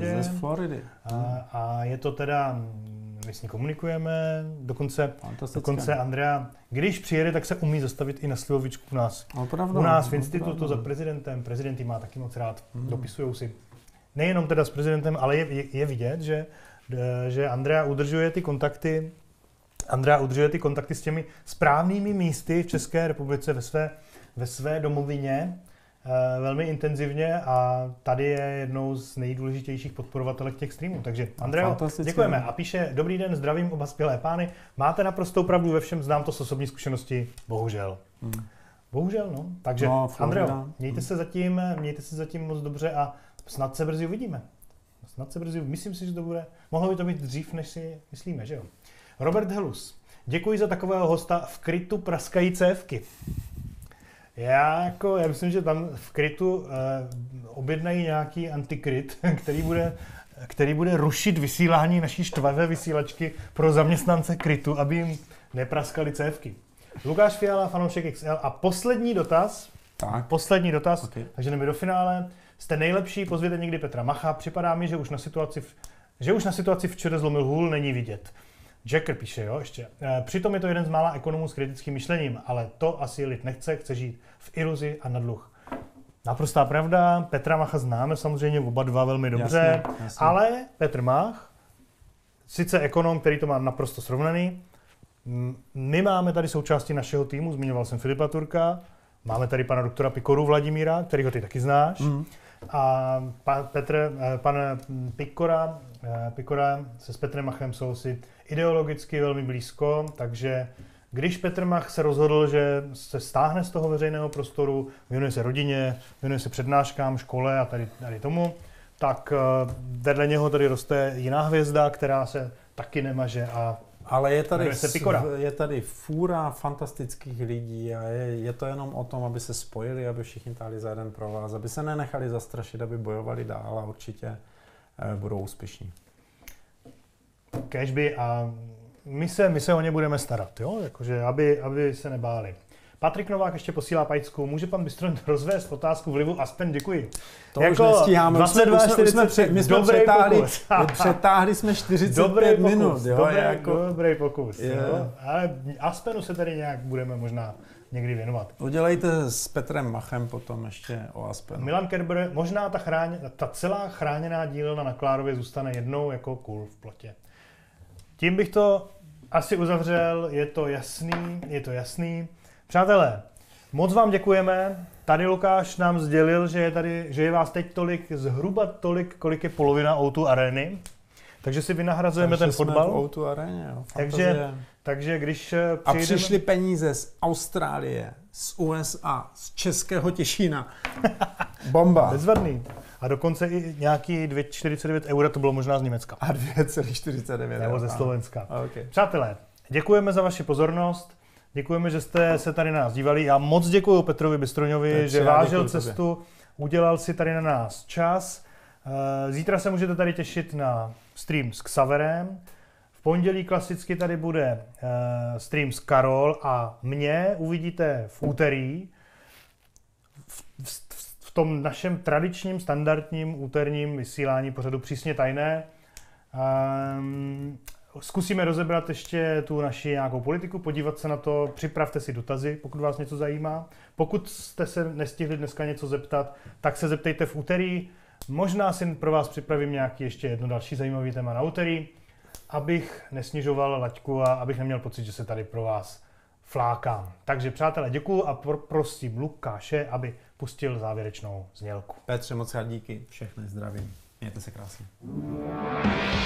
C: A je to teda, my s ní komunikujeme, dokonce Andrea, když přijede, tak se umí zastavit i na slivovičku u nás. U nás v institutu za prezidentem, prezident má taky moc rád, dopisujou si. Nejenom teda s prezidentem, ale je vidět, že Andrea udržuje ty kontakty s těmi správnými místy v České republice ve své domovině. velmi intenzivně a tady je jednou z nejdůležitějších podporovatelek těch streamů. Takže Andreo, děkujeme. A píše, dobrý den, zdravím oba skvělé pány. Máte naprostou pravdu ve všem, znám to z osobní zkušenosti, bohužel. Bohužel, no. Takže Andreo, mějte se zatím moc dobře a snad se brzy uvidíme. Myslím si, že to bude, mohlo by to být dřív, než si myslíme, že jo. Robert Helus, děkuji za takového hosta v krytu praskají cévky. Já myslím, že tam v krytu objednají nějaký antikryt, který bude rušit vysílání naší štvavé vysílačky pro zaměstnance krytu, aby jim nepraskaly cévky. Lukáš Fiala, fanoušek XL. A poslední dotaz, okay. Takže jdeme do finále. Jste nejlepší, pozvěte někdy Petra Macha. Připadá mi, že už na situaci včera zlomil hůl, není vidět. Jacker píše, jo, ještě. Přitom je to jeden z mála ekonomů s kritickým myšlením, ale to asi lid nechce, chce žít v iluzi a na dluh. Naprostá pravda, Petra Macha známe samozřejmě oba dva velmi dobře, jasně. Ale Petr Mach, sice ekonom, který to má naprosto srovnaný, my máme tady součástí našeho týmu, zmiňoval jsem Filipa Turka, máme tady pana doktora Pikoru Vladimíra, kterýho ty taky znáš, a pan Pikora se s Petrem Machem jsou si ideologicky velmi blízko, takže když Petr Mach se rozhodl, že se stáhne z toho veřejného prostoru, věnuje se rodině, věnuje se přednáškám, škole a tady tomu, tak vedle něho tady roste jiná hvězda, která se taky nemaže a
D: ale je tady fůra fantastických lidí a je to jenom o tom, aby se spojili, aby všichni táhli za jeden provaz, aby se nenechali zastrašit, aby bojovali dál a určitě budou úspěšní.
C: Kéžby a my se o ně budeme starat, jo? Jakože, aby se nebáli. Patrik Novák ještě posílá pajcku. Může pan Bystron rozvést otázku vlivu Aspen? Děkuji.
D: To jako už nestíháme.
C: 22:40.
D: My jsme přetáhli jsme 45 minut.
C: Dobrý pokus. Jo? Ale Aspenu se tady nějak budeme možná někdy věnovat.
D: Udělejte s Petrem Machem potom ještě o Aspenu.
C: Milan Kerber, možná ta celá chráněná dílna na Klárově zůstane jednou jako kůl v plotě. Tím bych to asi uzavřel, je to jasný. Přátelé, moc vám děkujeme. Tady Lukáš nám sdělil, že je vás teď zhruba tolik, kolik je polovina O2 Areny. Takže si vynahrazujeme ten fotbal.
D: Jsme v O2 aréně, jo.
C: Takže když
D: a přišly peníze z Austrálie, z USA, z Českého Těšína. Bomba.
C: Bezvadný. A dokonce i nějaký 2,49 eura, to bylo možná z Německa.
D: A 2,49
C: nebo ze Slovenska.
D: Okay.
C: Přátelé, děkujeme za vaši pozornost. Děkujeme, že jste se tady na nás dívali. Já moc děkuji Petrovi Bystroňovi, že vážil cestu, udělal si tady na nás čas. Zítra se můžete tady těšit na stream s Xaverem. V pondělí klasicky tady bude stream s Karol a mě uvidíte v úterý v tom našem tradičním, standardním úterním vysílání pořadu Přísně tajné. Zkusíme rozebrat ještě tu naši nějakou politiku, podívat se na to, připravte si dotazy, pokud vás něco zajímá. Pokud jste se nestihli dneska něco zeptat, tak se zeptejte v úterý. Možná si pro vás připravím nějaký ještě jedno další zajímavý téma na úterý, abych nesnižoval laťku a abych neměl pocit, že se tady pro vás flákám. Takže přátelé, děkuju a prosím Lukáše, aby pustil závěrečnou znělku.
D: Petře, moc krát díky, všechny zdravím. Mějte se krásně.